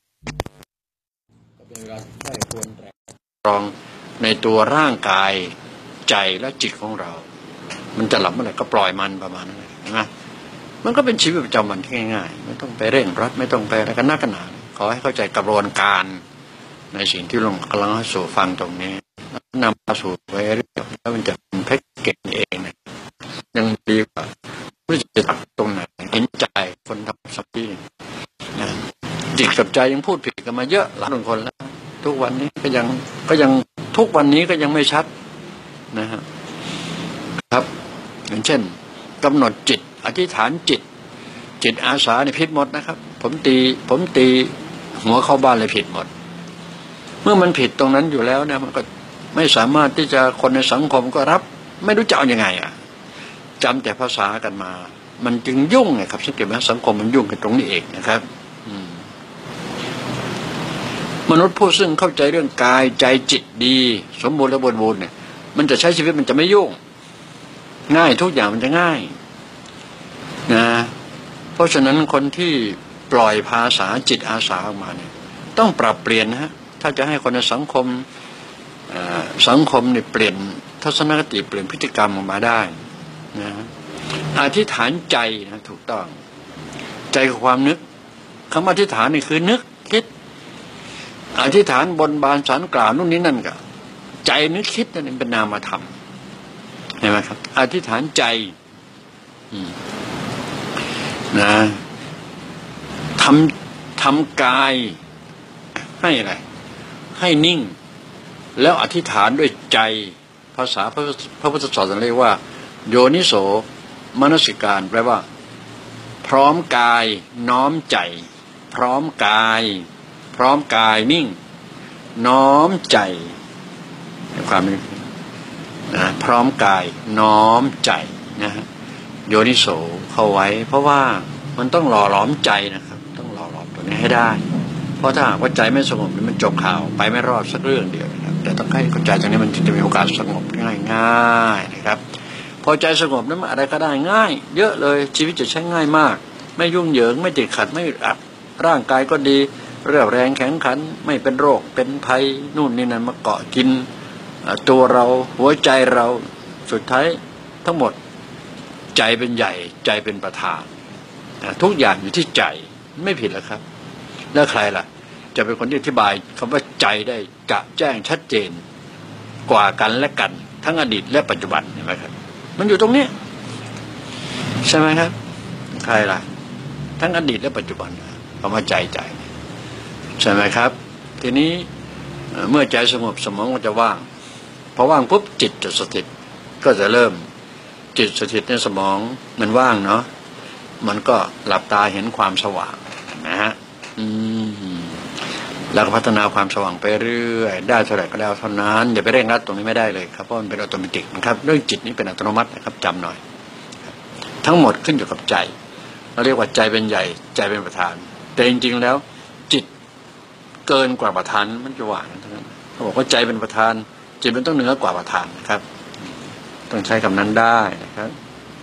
เป็นเวลาที่ควรตรองในตัวร่างกายใจและจิตของเรามันจะหลับเมื่อไหร่ก็ปล่อยมันประมาณนั้นนะมันก็เป็นชีวิตประจำวันที่ง่ายๆไม่ต้องไปเร่งรัดไม่ต้องไปอะไรกันนักกันหนาขอให้เข้าใจกระบวนการในสิ่งที่เรากำลังสู่ฟังตรงนี้นำมาสู่ไว้เรื่อยๆแล้วมันจะเป็นแพ็กเกจเองนะยังดีกว่าไม่จะตัดตรงไหนเห็นใจคนทำสักทีนะจิตกับใจยังพูดผิดกันมาเยอะหลายคนแล้วทุกวันนี้ก็ยังทุกวันนี้ก็ยังไม่ชัดนะฮะครับอย่างเช่นกำหนดจิตอธิษฐานจิตอาสาเนี่ยผิดหมดนะครับผมตีหัวเข้าบ้านเลยผิดหมดเมื่อมันผิดตรงนั้นอยู่แล้วเนี่ยมันก็ไม่สามารถที่จะคนในสังคมก็รับไม่รู้จะเอายังไงอ่ะจำแต่ภาษากันมามันจึงยุ่งไงครับสังเกตไหมสังคมมันยุ่งกันตรงนี้เองนะครับมนุษย์ผู้ซึ่งเข้าใจเรื่องกายใจจิตดีสมบูรณ์และบริบูรณ์เนี่ยมันจะใช้ชีวิตมันจะไม่ยุ่งง่ายทุกอย่างมันจะง่ายนะเพราะฉะนั้นคนที่ปล่อยภาษาจิตอาสาออกมาเนี่ยต้องปรับเปลี่ยนนะฮะถ้าจะให้คนในสังคมเนี่ยเปลี่ยนทัศนคติเปลี่ยนพฤติกรรมออกมาได้นะอธิษฐานใจนะถูกต้องใจคือความนึกคำอธิษฐานนี่คือนึกคิดอธิษฐานบนบานสารกล่าวนู่นนี่นั่นก็ใจนึกคิดนั่นเป็นนามธรรมเห็นไหมครับอธิษฐานใจนะทำกายให้อะไรให้นิ่งแล้วอธิษฐานด้วยใจภาษาพระพุทธศาสนาเรียกว่าโยนิโสมนสิการแปลว่าพร้อมกายน้อมใจพร้อมกายนิ่งน้อมใจความนี้นะพร้อมกายน้อมใจนะฮะโยนิโสเข้าไว้เพราะว่ามันต้องหล่อหลอมใจนะครับต้องหล่อหลอมตัวนี้ให้ได้เพราะถ้าหากว่าใจไม่สงบมันจบข่าวไปไม่รอดสักเรื่องเดียวนะครับแต่ต้องให้เข้าใจตรงนี้มันจึงจะมีโอกาสสงบง่ายๆนะครับพอใจสงบนั้นอะไรก็ได้ง่ายเยอะเลยชีวิตจะใช้ง่ายมากไม่ยุ่งเหยิงไม่ติดขัดไม่อึดอัดร่างกายก็ดีเรี่ยวแรงแข็งขันไม่เป็นโรคเป็นภัยนู่นนี่นั่นมาเกาะกินตัวเราหัวใจเราสุดท้ายทั้งหมดใจเป็นใหญ่ใจเป็นประธานทุกอย่างอยู่ที่ใจไม่ผิดแล้วครับแล้วใครล่ะจะเป็นคนที่อธิบายคำว่าใจได้กะแจ้งชัดเจนกว่ากันและกันทั้งอดีตและปัจจุบันเห็นไหมครับมันอยู่ตรงนี้ใช่ไหมครับใครล่ะทั้งอดีตและปัจจุบันคำว่าใจใช่ไหมครับทีนี้เมื่อใจสงบสมองก็จะว่างพอว่างปุ๊บจิตจะสถิตก็จะเริ่มจิตสถิตในสมองมันว่างเนาะมันก็หลับตาเห็นความสว่างนะฮะแล้วก็พัฒนาความสว่างไปเรื่อยได้เท่าไหร่ก็แล้วเท่านั้นอย่าไปเร่งรัดตรงนี้ไม่ได้เลยครับเพราะมันเป็นอัตโนมัตินะครับเรื่องจิตนี้เป็นอัตโนมัตินะครับจำหน่อยทั้งหมดขึ้นอยู่กับใจเราเรียกว่าใจเป็นใหญ่ใจเป็นประธานแต่จริงๆแล้วจิตเกินกว่าประธานมันจะว่างทั้งนั้นเขาบอกว่าใจเป็นประธานจิตมันต้องเหนือกว่าประธานนะครับต้องใช้คำนั้นได้นะครับ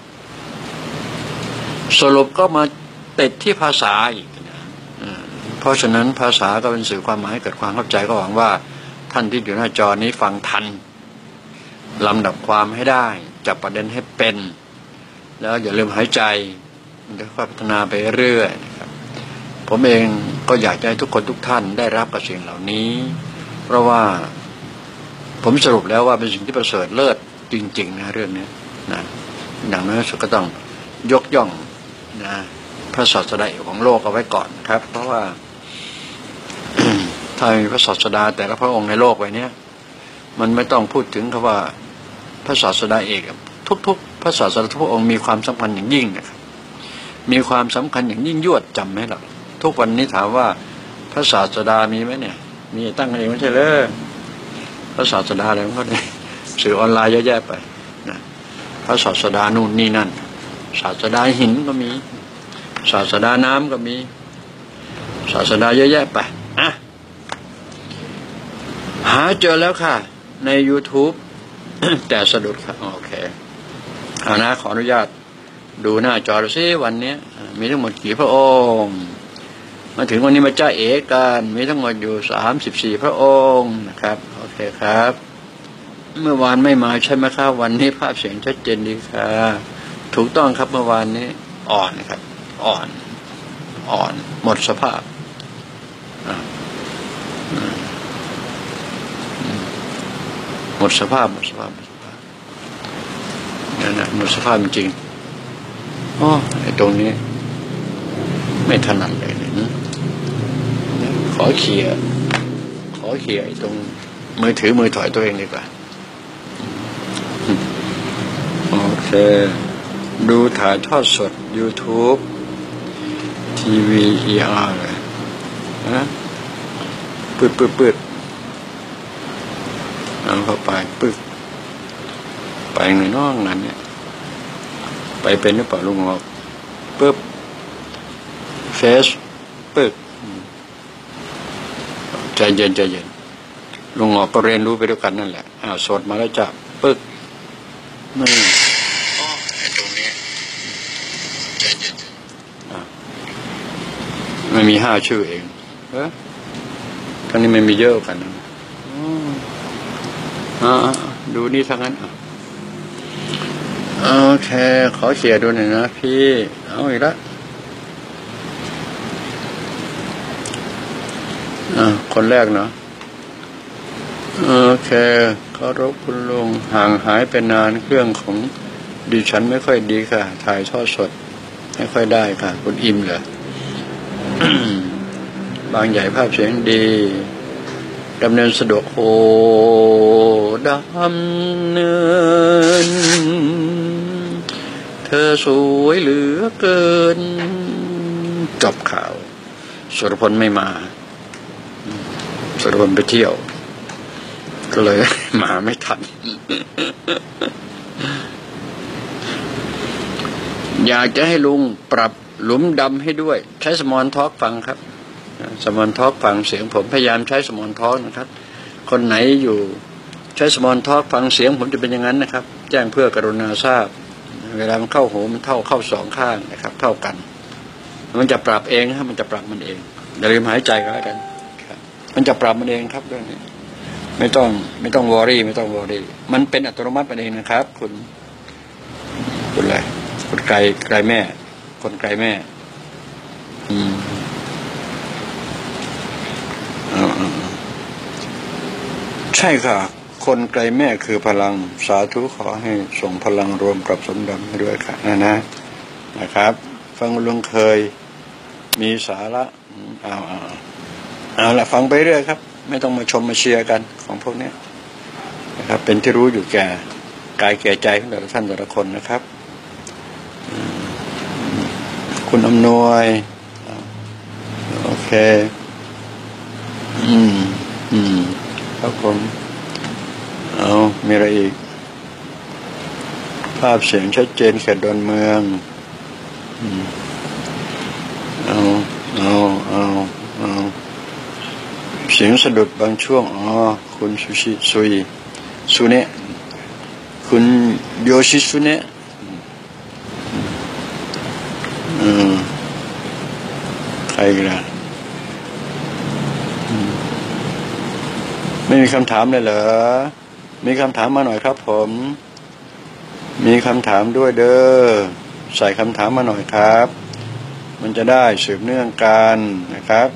สรุปก็มาติดที่ภาษาอีกนะเพราะฉะนั้นภาษาก็เป็นสื่อความหมายให้เกิดความเข้าใจก็หวังว่าท่านที่อยู่หน้าจอนี้ฟังทันลำดับความให้ได้จับประเด็นให้เป็นแล้วอย่าลืมหายใจมันจะพัฒนาไปเรื่อยนะครับผมเองก็อยากให้ทุกคนทุกท่านได้รับกับสิ่งเหล่านี้เพราะว่าผมสรุปแล้วว่าเป็นสิ่งที่ประเสริฐเลิศจริงๆนะเรื่องนี้นะอย่างน้อยสุดก็ต้องยกย่องนะพระศาสดาของโลกเอาไว้ก่อนครับเพราะว่า ถ้ามีพระศาสดาแต่ละพระองค์ในโลกไว้เนี้ยมันไม่ต้องพูดถึงคำว่าพระศาสดาเอกทุกๆพระศาสดาทุกพระองค์มีความสำคัญอย่างยิ่งนะครับมีความสำคัญอย่างยิ่งยวดจำไหมล่ะทุกวันนี้ถามว่าพระศาสดามีไหมเนี่ยมีตั้งเองไม่ใช่เลยพระศาสดาอะไรก็ได้สื่อออนไลน์เยอะแยะไปนะพระศาสดานู่นนี่นั่นศาสดาหินก็มีศาสดาน้ำก็มีศาสดาเยอะแยะไปหาเจอแล้วค่ะใน YouTube แต่สะดุดค่ะโอเคเอานะขออนุญาตดูหน้าจอดูซิวันนี้มีทั้งหมดกี่พระองค์มาถึงวันนี้มาจ้าเอกกันมีทั้งหมดอยู่34พระองค์นะครับโอเคครับเมื่อวานไม่มาใช่ไหมครับวันนี้ภาพเสียงชัดเจนดีค่ะถูกต้องครับเมื่อวานนี้อ่อนครับอ่อนหมดสภาพหมดสภาพนั่นแหละหมดสภาพจริงไอ้ตรงนี้ไม่ถนัดเลยนะขอเขี่ยไอ้ตรงมือถือมือถอยตัวเองดีกว่าโอเคดูถ่ายทอดสด YouTube ทีวี ER เลยนะปืดเอาเข้าไปปึ๊กไปหน่อยน้องนั้นเนี่ยไปเป็นหรือเปล่าลุงงอกปึ๊บเฟซปึ๊กใจเย็นลุงงอกก็เรียนรู้ไปด้วยกันนั่นแหละสดมาแล้วจ้ะปึ๊กนี่ตรงนี้ใจเย็นไม่มี5 ชื่อเองครั้งนี้ไม่มีเยอะกันนะดูนี่ทั้งนั้นโอเคขอเขียนดูหน่อยนะพี่เอาอีกแล้วคนแรกเนาะโอเคเคารพคุณลุงห่างหายไปนานเครื่องของดิฉันไม่ค่อยดีค่ะถ่ายทอดสดไม่ค่อยได้ค่ะคุณอิมเหรอ บางใหญ่ภาพเสียงดีดำเนินสะดวกโอ้ดำเนินเธอสวยเหลือเกินจบข่าวสุรพลไม่มาสุรพลไปเที่ยวก็เลยมาไม่ทัน อยากจะให้ลุงปรับหลุมดำให้ด้วยใช้สมอลท็อกฟังครับสมอนทอกฟังเสียงผมพยายามใช้สมอนทอกนะครับคนไหนอยู่ใช้สมอนทอกฟังเสียงผมจะเป็นอย่างนั้นนะครับแจ้งเพื่อกรุณาทราบเวลามันเข้าหูมันเข้าสองข้างนะครับเท่ากันมันจะปรับเองครับมันจะปรับมันเองอย่าลืมหายใจก็แล้วกันครับมันจะปรับมันเองครับเรื่องนี้ไม่ต้องวอรี่ไม่ต้องวอรี่มันเป็นอัตโนมัติมันเองนะครับคุณอะไรคนไกลแม่คนไกลแม่ใช่ค่ะคนไกลแม่คือพลังสาธุขอให้ส่งพลังรวมกับสมดำให้ด้วยค่ะนะครับฟังลุงเคยมีสาระเอาละฟังไปเรื่อยครับไม่ต้องมาชมมาเชียร์กันของพวกนี้นะครับเป็นที่รู้อยู่แก่กายแก่ใจของแต่ละท่านแต่ละคนนะครับคุณอำนวยโอเคครับผมเอามีอะไรอีกภาพเสียงชัดเจนแก่ดอนเมืองเอาเสียงสะดุดบางช่วงคุณสุเนะคุณโยชิสุเนะใครกันล่ะไม่มีคำถามเลยเหรอมีคำถามมาหน่อยครับผมมีคำถามด้วยเด้อใส่คำถามมาหน่อยครับมันจะได้สืบเนื่องกันนะครับ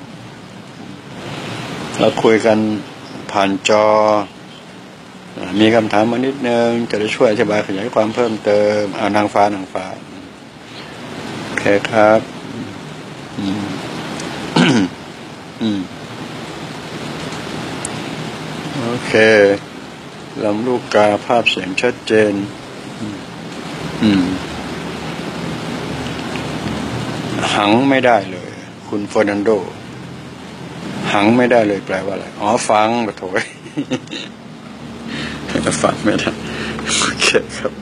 เราคุยกันผ่านจอมีคำถามมานิดนึงจะได้ช่วยอธิบายขยายความเพิ่มเติมนางฟ้าโอเคครับโอเคลำลูกกาภาพเสียงชัดเจนหังไม่ได้เลยคุณเฟอร์นันโดหังไม่ได้เลยแปลว่าอะไรฟังมาโถยฟังไม่ได้โอเคครับ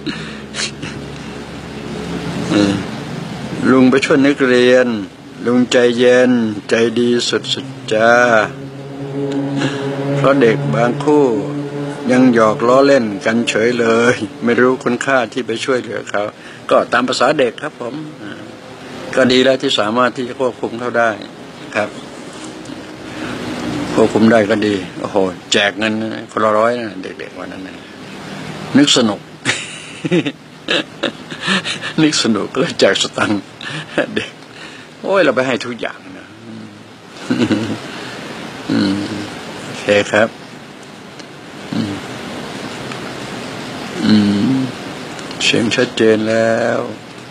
ลุงไปช่วยนักเรียนลุงใจเย็นใจดีสุดจ้าเพราะเด็กบางคู่ยังหยอกล้อเล่นกันเฉยเลยไม่รู้คุณค่าที่ไปช่วยเหลือเขาก็ตามภาษาเด็กครับผมก็ดีแล้วที่สามารถที่จะควบคุมเขาได้ครับควบคุมได้ก็ดีโอ้โหแจกเงินคนละ100นะเด็กๆวันนั้นนึกสนุก นึกสนุกก็แจกสตังค์เด็กโอ้ยเราไปให้ทุกอย่างนะโอเคครับเสียงชัดเจนแล้ว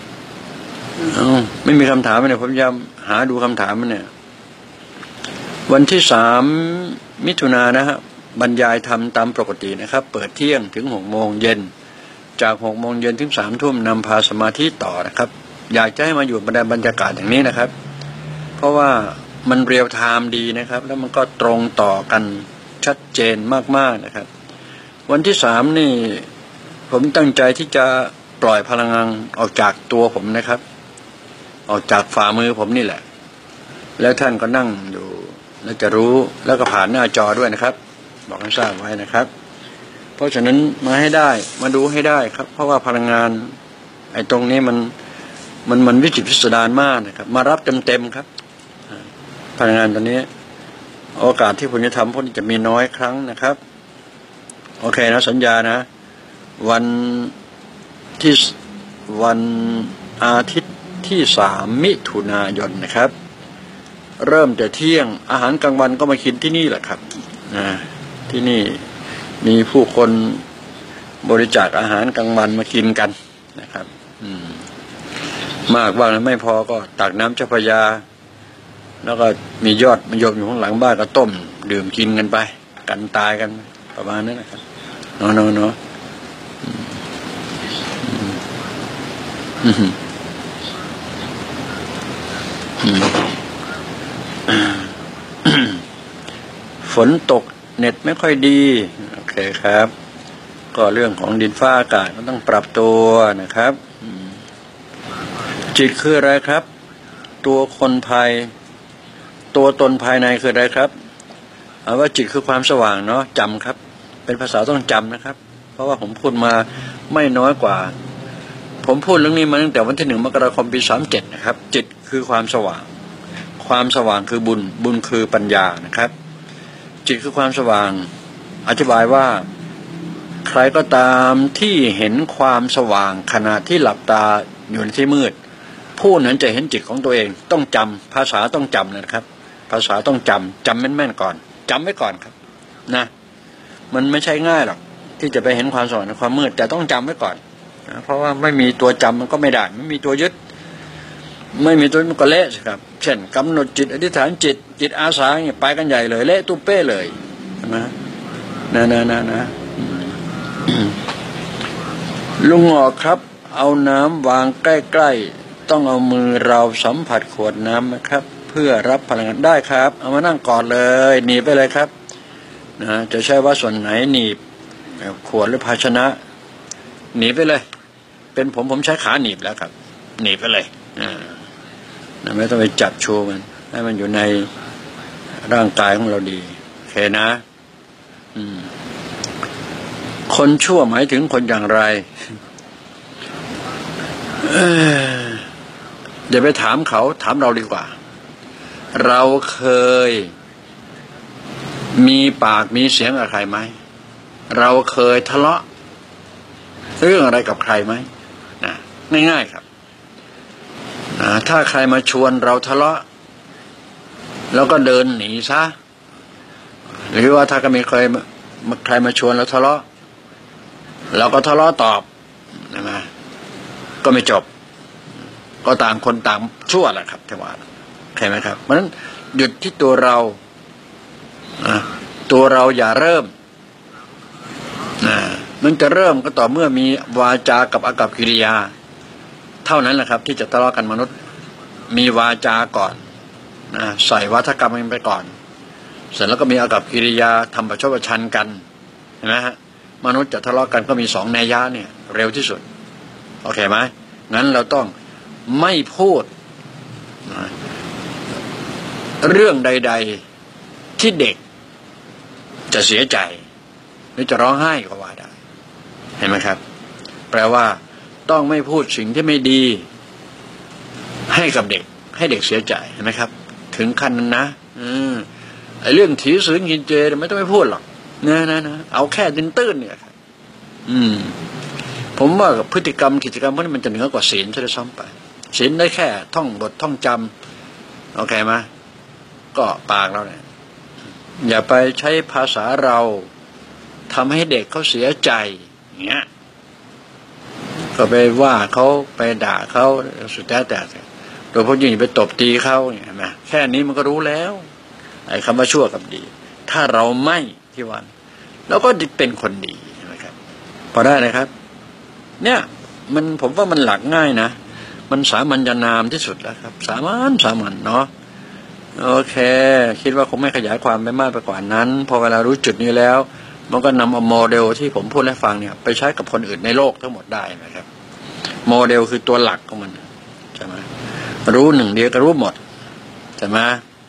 ไม่มีคำถามเนี่ยผมย้ำหาดูคำถามมันเนี่ยวันที่3 มิถุนายนนะครับบรรยายธรรมตามปกตินะครับเปิดเที่ยงถึง6 โมงเย็นจาก6 โมงเย็นถึง3 ทุ่มนำพาสมาธิต่อนะครับอยากจะให้มาอยู่บรรยากาศอย่างนี้นะครับเพราะว่ามันเรียลไทม์ดีนะครับแล้วมันก็ตรงต่อกันชัดเจนมากๆนะครับวันที่3นี่ผมตั้งใจที่จะปล่อยพลังงานออกจากตัวผมนะครับออกจากฝ่ามือผมนี่แหละแล้วท่านก็นั่งอยู่แล้วจะรู้แล้วก็ผ่านหน้าจอด้วยนะครับบอกให้ทราบไว้นะครับเพราะฉะนั้นมาให้ได้มาดูให้ได้ครับเพราะว่าพลังงานไอ้ตรงนี้มันวิจิตรพิสดารมากนะครับมารับเต็มครับพลังงานตัวนี้โอกาสที่ผมจะทำพวกนี้จะมีน้อยครั้งนะครับโอเคนะสัญญานะวันอาทิตย์ที่3 มิถุนายนนะครับเริ่มแต่เที่ยงอาหารกลางวันก็มากินที่นี่แหละครับที่นี่มีผู้คนบริจาคอาหารกลางวันมากินกันนะครับมากบ้างไม่พอก็ตักน้ำเจ้าพระยาแล้วก็มียอดมะยมอยู่ข้างหลังบ้านก็ต้มดื่มกินกันไปกันตายกันประมาณนั้นนะครับเนาะฝนตกเน็ตไม่ค่อยดีโอเคครับก็เรื่องของดินฟ้าอากาศมันต้องปรับตัวนะครับจิตคืออะไรครับตัวคนไทยตัวตนภายในคืออะไรครับว่าจิตคือความสว่างเนาะจำครับเป็นภาษาต้องจำนะครับเพราะว่าผมพูดมาไม่น้อยกว่าผมพูดเรื่องนี้มาตั้งแต่วันที่1 มกราคม ปี 37นะครับจิตคือความสว่างความสว่างคือบุญบุญคือปัญญานะครับจิตคือความสว่างอธิบายว่าใครก็ตามที่เห็นความสว่างขณะที่หลับตาอยู่ในที่มืดผู้นั้นจะเห็นจิตของตัวเองต้องจำภาษาต้องจำนะครับภาษาต้องจำแม่นๆก่อนจำไว้ก่อนครับนะมันไม่ใช่ง่ายหรอกที่จะไปเห็นความสว่างในความมืดแต่ต้องจำไว้ก่อนนะเพราะว่าไม่มีตัวจำมันก็ไม่ได้ไม่มีตัวยึดไม่มีตัวมันก็เละสิครับเช่นกำหนดจิตอธิษฐานจิตอาสาเนี่ยไปกันใหญ่เลยเละตุ้มเป้เลยนะลุงหงอกครับเอาน้ำวางใกล้ๆต้องเอามือเราสัมผัสขวดน้ำนะครับเพื่อรับพลังงานได้ครับเอามานั่งกอดเลยหนีบไปเลยครับนะจะใช้ว่าส่วนไหนหนีบขวดหรือภาชนะหนีบไปเลยเป็นผมใช้ขาหนีบแล้วครับหนีบไปเลยไม่ต้องไปจับโชว์มันให้มันอยู่ในร่างกายของเราดีโอเคนะคนชั่วหมายถึงคนอย่างไรเดี๋ยวไปถามเขาถามเราดีกว่าเราเคยมีปากมีเสียงกับใครไหมเราเคยทะเลาะเรื่องอะไรกับใครไหมนะง่ายๆครับถ้าใครมาชวนเราทะเลาะแล้วก็เดินหนีซะหรือว่าถ้าก็มีใครมาชวนเราทะเลาะเราก็ทะเลาะตอบนะก็ไม่จบก็ต่างคนต่างชั่วแหละครับที่ว่าใช่ไหมครับเพราะฉะนั้นหยุดที่ตัวเราอย่าเริ่มมันจะเริ่มก็ต่อเมื่อมีวาจากับอากัปกิริยาเท่านั้นแหละครับที่จะทะเลาะกันมนุษย์มีวาจาก่อนใส่วัฒกรรมมันไปก่อนเสร็จแล้วก็มีอากัปกิริยาทำประชดประชันกันเห็นไหมฮะมนุษย์จะทะเลาะกันก็มี2 นัยยะเนี่ยเร็วที่สุดโอเคไหมงั้นเราต้องไม่พูดเรื่องใดๆที่เด็กจะเสียใจหรือจะร้องไห้ก็ว่าได้เห็นไหมครับแปลว่าต้องไม่พูดสิ่งที่ไม่ดีให้กับเด็กให้เด็กเสียใจเห็นไหมครับถึงขั้นนั้นนะไอ้เรื่องถือศีลกินเจไม่ต้องไปพูดหรอกนะเอาแค่ตื้นๆเนี่ยครับผมว่าพฤติกรรมกิจกรรมพวกนี้มันจะเหนือกว่าศีลซะด้วยซ้ำไปศีลได้แค่ท่องบทท่องจำโอเคไหมก็ปากเราเนี่ยอย่าไปใช้ภาษาเราทำให้เด็กเขาเสียใจอย่างเงี้ยก็ไปว่าเขาไปด่าเขาสุดแท้แต่โดยเฉพาะยิ่งไปตบตีเขาเห็นไหมแค่นี้มันก็รู้แล้วไอ้คำว่าชั่วกับดีถ้าเราไม่ที่วันเราก็เป็นคนดีนะครับพอได้นะครับเนี่ยผมว่ามันหลักง่ายนะมันสามัญญนามที่สุดแล้วครับสามัญเนาะโอเคคิดว่าคงไม่ขยายความไปมากไปกว่านั้นพอเวลารู้จุดนี้แล้วมันก็นำเอาโมเดลที่ผมพูดให้ฟังเนี่ยไปใช้กับคนอื่นในโลกทั้งหมดได้นะครับโมเดลคือตัวหลักของมันใช่ไหมรู้หนึ่งเดียวก็รู้หมดใช่ไหม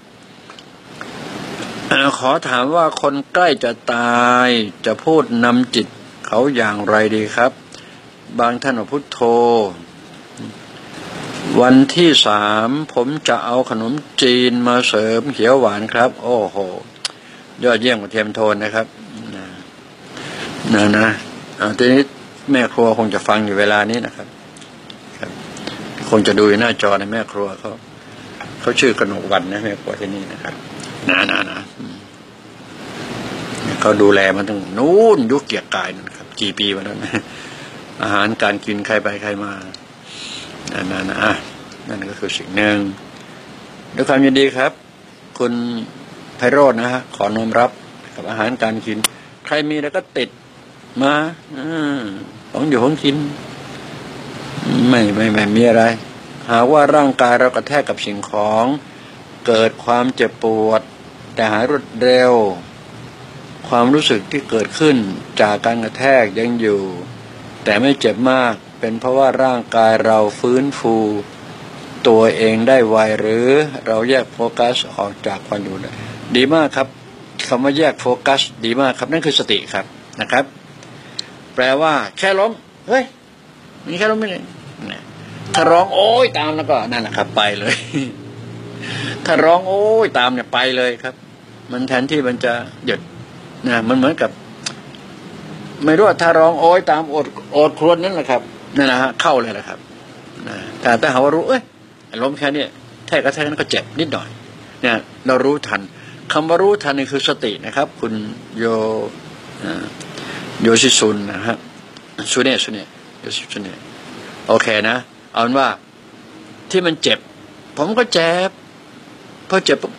ขอถามว่าคนใกล้จะตายจะพูดนำจิตเขาอย่างไรดีครับบางท่านพุทโธวันที่3ผมจะเอาขนมจีนมาเสริมเขียวหวานครับโอ้โหยอดเยี่ยมกว่าเทียมโทนนะครับทีนี้แม่ครัวคงจะฟังอยู่เวลานี้นะครับคงจะดูหน้าจอในแม่ครัวเขาชื่อกนกวันนะแม่ครัวที่นี่นะครับเขาดูแลมาตั้งนู้นยุคเกียรติกายนั่นครับกี่ปีมาแล้วนะอาหารการกินใครไปใครมานั่นก็คือสิ่งหนึ่งด้วยความยินดีครับคุณไพโรจน์นะฮะขอน้อมรับกับอาหารการกินใครมีแล้วก็ติดมาของอยู่ของกินไม่มีอะไรหากว่าร่างกายเรากระแทกกับสิ่งของเกิดความเจ็บปวดแต่หายรวดเร็วความรู้สึกที่เกิดขึ้นจากการกระแทกยังอยู่แต่ไม่เจ็บมากเป็นเพราะว่าร่างกายเราฟื้นฟูตัวเองได้ไวหรือเราแยกโฟกัสออกจากความอยู่ได้ดีมากครับคำว่าแยกโฟกัสดีมากครับนั่นคือสติครับนะครับแปลว่าแค่ล้มเฮ้ยมีแค่ล้มไม่ได้ถ้าร้องโอ้ยตามแล้วก็นั่นแหละครับไปเลยถ้าร้องโอ้ยตามเนี่ยไปเลยครับมันแทนที่มันจะหยุดนะมันเหมือนกับไม่รู้ว่าถ้าร้องโอ้ยตามโอดครวญนั่นแหละครับนั่นนะฮะเข้าเลยแหละครับนะแต่ถ้าหาว่ารู้ล้มแค่นี้แท้ก็แท้นั้นก็เจ็บนิดหน่อยเนี่ยเรารู้ทันคำว่ารู้ทันนี่คือสตินะครับคุณโยชิซุนนะครับซุเน่โยชิซุเน่โอเคนะเอาเป็นว่าที่มันเจ็บผมก็เจ็บพอเจ็บปุ๊บ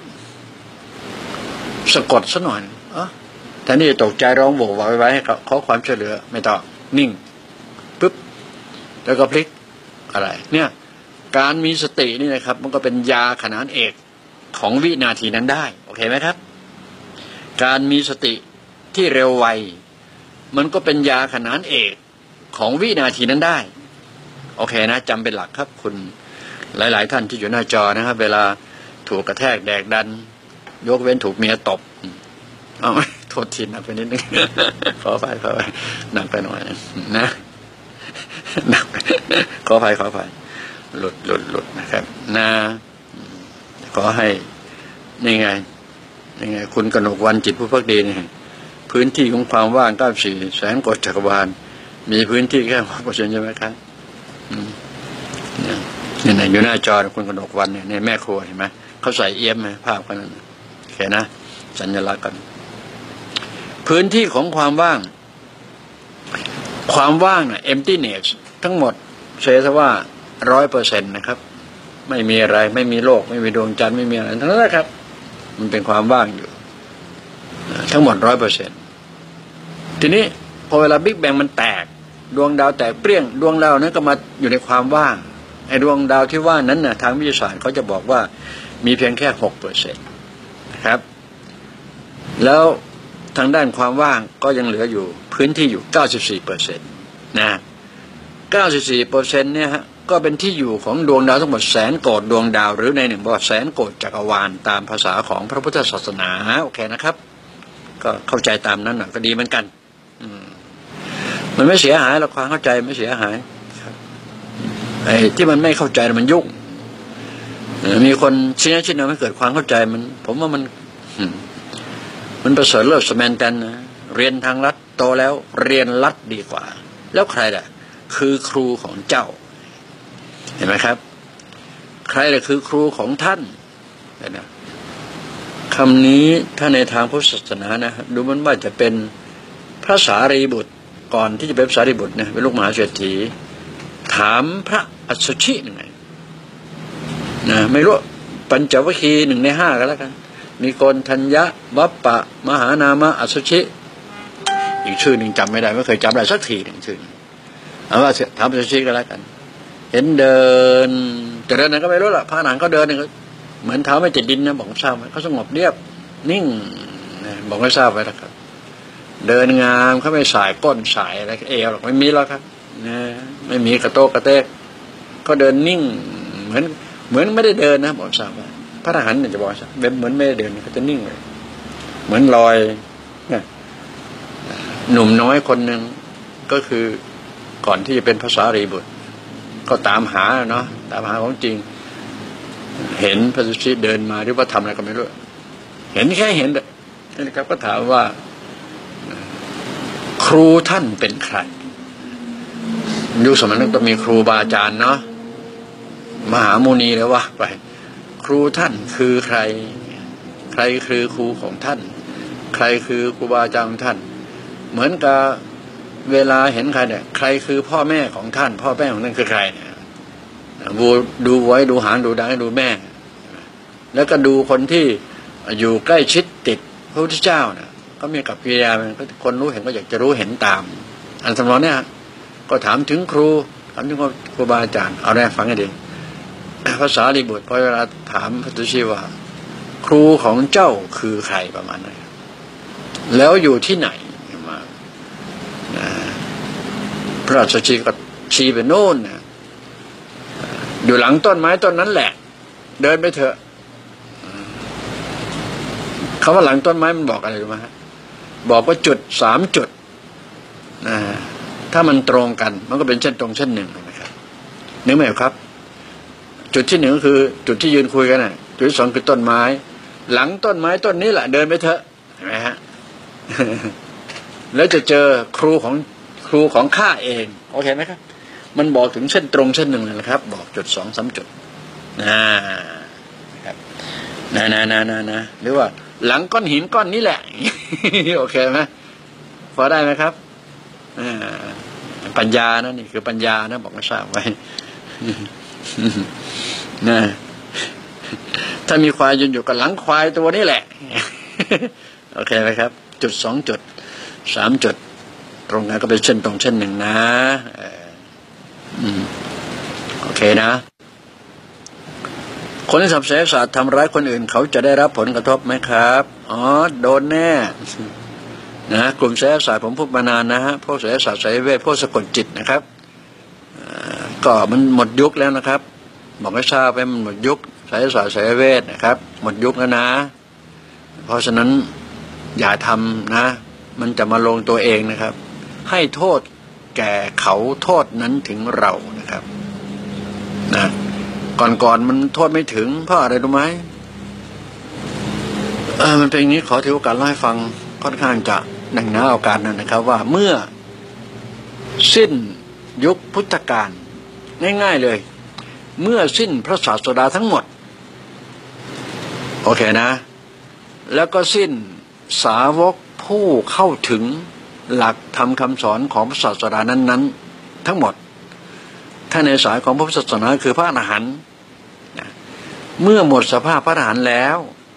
สะกดซะหน่อยแทนที่จะตกใจร้องโวยวายไว้ให้ขอความช่วยเหลือไม่ต้องนิ่งปุ๊บแล้วก็พลิกอะไรเนี่ยการมีสตินี่นะครับมันก็เป็นยาขนานเอกของวินาทีนั้นได้โอเคไหมครับการมีสติที่เร็วไวมันก็เป็นยาขนานเอกของวินาทีนั้นได้โอเคนะจำเป็นหลักครับคุณหลายๆท่านที่อยู่หน้าจอนะครับเวลาถูกกระแทกแดกดันยกเว้นถูกเมียตบเอาโทษทีหนักไปนิดนึงขอไปหนักไปหน่อยนะหนักขอไปหลุดนะครับนะขอให้นี่ไงคุณกนกวันจิตผู้พักดีนี่พื้นที่ของความว่าง94แสนกว่าจักรวาลมีพื้นที่แค่ 6% ใช่ไหมครับนี่นะอยู่หน้าจอคุณกนกวันเนี่ยแม่ครัวเห็นไหมเขาใส่เอี้ยมไหมภาพกันนั่นโอเคนะสัญลักษณ์กันพื้นที่ของความว่างน่ะ emptiness ทั้งหมดเสียซะว่า 100% นะครับไม่มีอะไรไม่มีโลกไม่มีดวงจันทร์ไม่มีอะไรทั้งนั้นนะครับมันเป็นความว่างอยู่ทั้งหมด 100% ทีนี้พอเวลาบิ๊กแบงมันแตกดวงดาวแตกเปรี้ยงดวงดาวนั้นก็มาอยู่ในความว่างไอ้ดวงดาวที่ว่างนั้นน่ะทางวิทยาศาสตร์เขาจะบอกว่ามีเพียงแค่ 6% นะครับแล้วทางด้านความว่างก็ยังเหลืออยู่พื้นที่อยู่ 94% นะ 94% เนี่ยฮะก็เป็นที่อยู่ของดวงดาวทั้งหมดแสนโกฏดวงดาวหรือในหนึ่งบอกแสนโกฏจักรวาลตามภาษาของพระพุทธศาสนาโอเคนะครับก็เข้าใจตามนั้นหน่อยก็ดีเหมือนกันมันไม่เสียหายหรอกความเข้าใจไม่เสียหายไอ้ที่มันไม่เข้าใจมันยุ่งมีคนชิ้นนึงไม่เกิดความเข้าใจมันผมว่ามันประเสริฐเลิศสแมนกันนะเรียนทางลัดโตแล้วเรียนลัดดีกว่าแล้วใครล่ะคือครูของเจ้าเห็นไหมครับใครล่ะคือครูของท่านนะคำนี้ถ้าในทางพุทธศาสนานะดูมันว่าจะเป็นพระสารีบุตรก่อนที่จะเป็นพระสารีบุตรนะเป็นลูกมหาเศรษฐีถามพระอัสสชิหนึ่งนะไม่รู้ปัญจวัคคีย์1 ใน 5ก็แล้วกันมีโกณทัญญะวัปปะมหานามะอัสสชิอีกชื่อหนึ่งจำไม่ได้ไม่เคยจำได้สักทีหนึ่งชื่อเอาว่าถามอัสสชิก็แล้วกันเห็นเดินแต่เดินไหนก็ไม่รู้ล่ะพระหนังก็เดินก็เหมือนเท้าไม่ติดดินนะบอกทราบไหมเขาสงบเรียบนิ่งบอกให้ทราบไว้นะครับเดินงามเขาไม่สายก้นสายอะไรเอวหรอกไม่มีแล้วครับนะไม่มีกระโตกกระเตกก็เดินนิ่งเหมือนไม่ได้เดินนะบอกทราบว่าพระทหารเนี่ยจะบอกแบบเหมือนไม่ได้เดินเขาจะนิ่งเลยเหมือนลอยเนี่ยหนุ่มน้อยคนหนึ่งก็คือก่อนที่จะเป็นพระสารีบุตรก็ตามหาเนาะตามหาของจริงเห็นพระสุชีเดินมาหรือว่าทำอะไรก็ไม่รู้เห็นแค่เห็นนี่นะครับก็ถามว่าครูท่านเป็นใครยุคสมัยนั้นต้องมีครูบาอาจารย์เนาะมหามุนีแล้วว่าไปครูท่านคือใครใครคือครูของท่านใครคือครูบาอาจารย์ของท่านเหมือนกับเวลาเห็นใครเนี่ยใครคือพ่อแม่ของท่านพ่อแม่ของท่านคือใครเนี่ยดูไว้ดูหางดูดังดูแม่แล้วก็ดูคนที่อยู่ใกล้ชิดติดพระพุทธเจ้าเนี่ยก็มีกับกิริยาคนรู้เห็นก็อยากจะรู้เห็นตามอันสำนองเนี่ยก็ถามถึงครูถามถึงครูบาอาจารย์เอาได้ฟังให้ดีภาษาลีบุตรพอเวลาถามพระตุชีว่าครูของเจ้าคือใครประมาณนั้นแล้วอยู่ที่ไหนมาพระราชชีก็ชี้ไปโน่นนะอยู่หลังต้นไม้ต้นนั้นแหละเดินไปเถอะคำว่าหลังต้นไม้มันบอกอะไรรู้ไหมฮะบอกว่าจุด3 จุดถ้ามันตรงกันมันก็เป็นเส้นตรงเส้นหนึ่งนะครับนึกไหมครับจุดที่1ก็คือจุดที่ยืนคุยกันน่ะจุดที่2คือต้นไม้หลังต้นไม้ต้นนี้แหละเดินไปเถอะเห็นไหมฮะ แล้วจะเจอครูของข้าเองโอเคไหมครับมันบอกถึงเส้นตรงเส้นหนึ่งเลยนะครับบอกจุด2 3 จุดนะครับนะหรือว่าหลังก้อนหินก้อนนี้แหละ โอเคไหมพอได้ไหมครับปัญญานะนี่คือปัญญานะบอกให้ทราบไว้นะถ้ามีควายยืนอยู่กับหลังควายตัวนี้แหละโอเคไหมครับจุด2 จุด3 จุดตรงนั้นก็เป็นเส้นตรงเส้นหนึ่งนะโอเคนะคนที่ทำไสยศาสตร์ทำร้ายคนอื่นเขาจะได้รับผลกระทบไหมครับอ๋อโดนแน่นะกลุ่มไสยศาสตร์ผมพูดมานานนะฮะพวกไสยศาสตร์ไสยเวทพวกสะกดจิตนะครับก็มันหมดยุคแล้วนะครับบอกให้ทราบไปมันหมดยุคไสยศาสตร์ไสยเวทนะครับหมดยุคแล้วนะเพราะฉะนั้นอย่าทำนะมันจะมาลงตัวเองนะครับให้โทษแก่เขาโทษนั้นถึงเรานะครับนะก่อนมันโทษไม่ถึงเพราะอะไรรู้ไหมมันเป็นอย่างนี้ขอถือโอกาสเล่าให้ฟังค่อนข้างจะหนักหนาเอาการนั้นนะครับว่าเมื่อสิ้นยุคพุทธกาลง่ายๆเลยเมื่อสิ้นพระศาสดาทั้งหมดโอเคนะแล้วก็สิ้นสาวกผู้เข้าถึงหลักธรรมคำสอนของพระศาสดานั้นๆทั้งหมดถ้าในสายของพระพุทธศาสนาคือพระอรหันต์เมื่อหมดสภาพพระอรหันต์แล้ว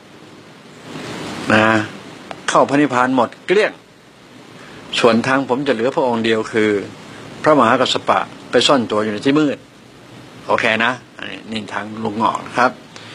นะเข้าพระนิพพานหมดเกลี้ยงส่วนทางผมจะเหลือพระองค์เดียวคือพระมหากัสสปะไปซ่อนตัวอยู่ในที่มืดโอเคนะนี่ทางลุงงอกนะครับ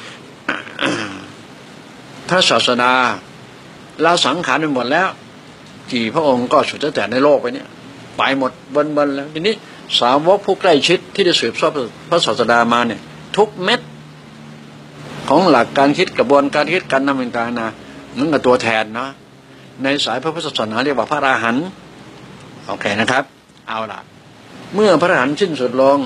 พระศาสดาลาสังขารไปหมดแล้วกี่พระองค์ก็สุดแต่ในโลกไปเนี่ยไปหมดบนแล้วทีนี้สาวกผู้ใกล้ชิดที่ได้สืบทอดพระศาสดามาเนี่ยทุกเม็ดของหลักการคิดกระบวนการคิดการนำต่างๆนะนั่นกับตัวแทนเนาะในสายพระพุทธศาสนาเรียกว่าพระอรหันต์โอเคนะครับเอาล่ะเมื่อพระอรหันต์สิ้นสุดลง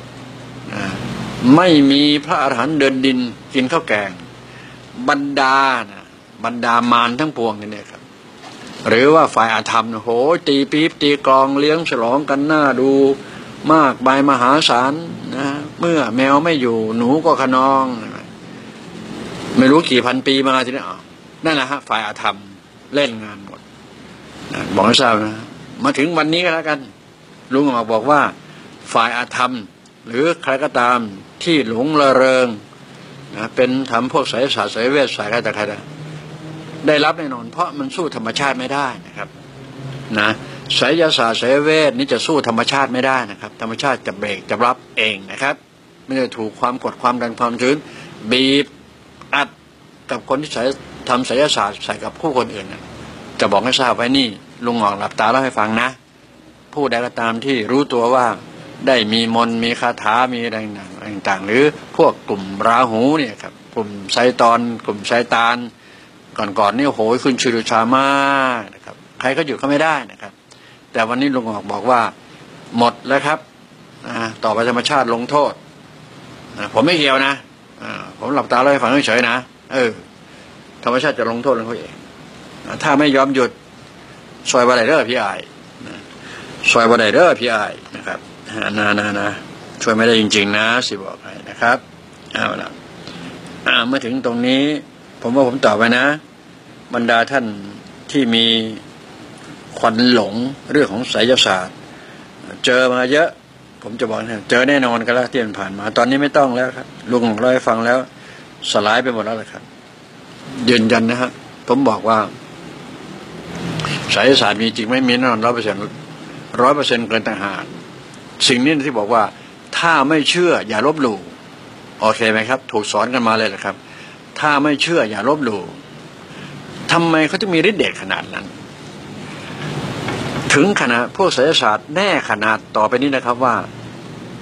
ไม่มีพระอรหันต์เดินดินกินข้าวแกงบรรดามารทั้งปวงนี่ครับหรือว่าฝ่ายอาธรรมโหตีปี๊บตีกลองเลี้ยงฉลองกันหน้าดูมากมายมหาศาลนะเมื่อแมวไม่อยู่หนูก็ขนองไม่รู้กี่พันปีมาทีนี้นั่นแหละฮะฝ่ายอาธรรมเล่นงานหมดนะบอกให้ทราบนะมาถึงวันนี้ก็แล้วกันลุงบอกว่าฝ่ายอาธรรมหรือใครก็ตามที่หลงระเริงนะเป็นทำพวกไสยศาสตร์ไสยเวทสายใครได้รับแน่นอนเพราะมันสู้ธรรมชาติไม่ได้นะครับนะไสยศาสตร์ไสยเวทนี่จะสู้ธรรมชาติไม่ได้นะครับธรรมชาติจะเบรกจะรับเองนะครับไม่ได้ถูกความกดความดันความชื้นบีบอัดกับคนที่ทำไสยศาสตร์ใส่กับผู้คนอื่นนะจะบอกให้ทราบไว้นี่ลุงหงอกหลับตาเล่าให้ฟังนะผู้ใดก็ตามที่รู้ตัวว่าได้มีมนต์มีคาถามีอะไรต่างๆหรือพวกกลุ่มราหูเนี่ยครับกลุ่มไซตอนกลุ่มไซตานก่อนนี่โหยขึ้นชื่อชามากนะครับใครก็หยุดเขาไม่ได้นะครับแต่วันนี้ลุงบอกว่าหมดแล้วครับต่อไปธรรมชาติลงโทษผมไม่เกี่ยวนะผมหลับตาแล้วให้ฟังเฉยๆนะธรรมชาติจะลงโทษเขาเองถ้าไม่ยอมหยุดซอยบาไดเดอร์พี่อายซอยบาไดเดอร์พี่อายนะครับนะช่วยไม่ได้จริงๆนะสิบอกให้นะครับเอาละเมื่อถึงตรงนี้ผมว่าผมตอบไปนะบรรดาท่านที่มีควันหลงเรื่องของไสยศาสตร์เจอมาเยอะผมจะบอกนะเจอแน่นอนกันแล้วที่ผ่านมาตอนนี้ไม่ต้องแล้วครับลุงเล่าให้ฟังแล้วสลายไปหมดแล้วแหละครับยืนยันนะครับผมบอกว่าไสยศาสตร์มีจริงไม่มีแน่นอน100%เกินต่างหากสิ่งนี้ที่บอกว่าถ้าไม่เชื่ออย่าลบหลู่โอเคไหมครับถูกสอนกันมาเลยแหละครับถ้าไม่เชื่ออย่าลบหลู่ทำไมเขาถึงมีฤทธิ์เดชขนาดนั้นถึงขนาดพวกไสยศาสตร์แน่ขนาดต่อไปนี้นะครับว่า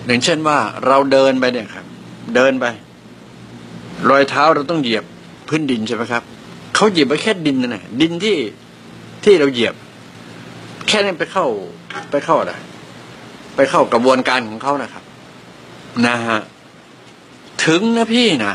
อย่างเช่นว่าเราเดินไปเนี่ยครับเดินไปรอยเท้าเราต้องเหยียบพื้นดินใช่ไหมครับเขาเหยียบไปแค่ดินนะดินที่เราเหยียบแค่นั้นไปเข้าอะไรไปเข้ากระบวนการของเขานะครับนะฮะถึงนะพี่นะ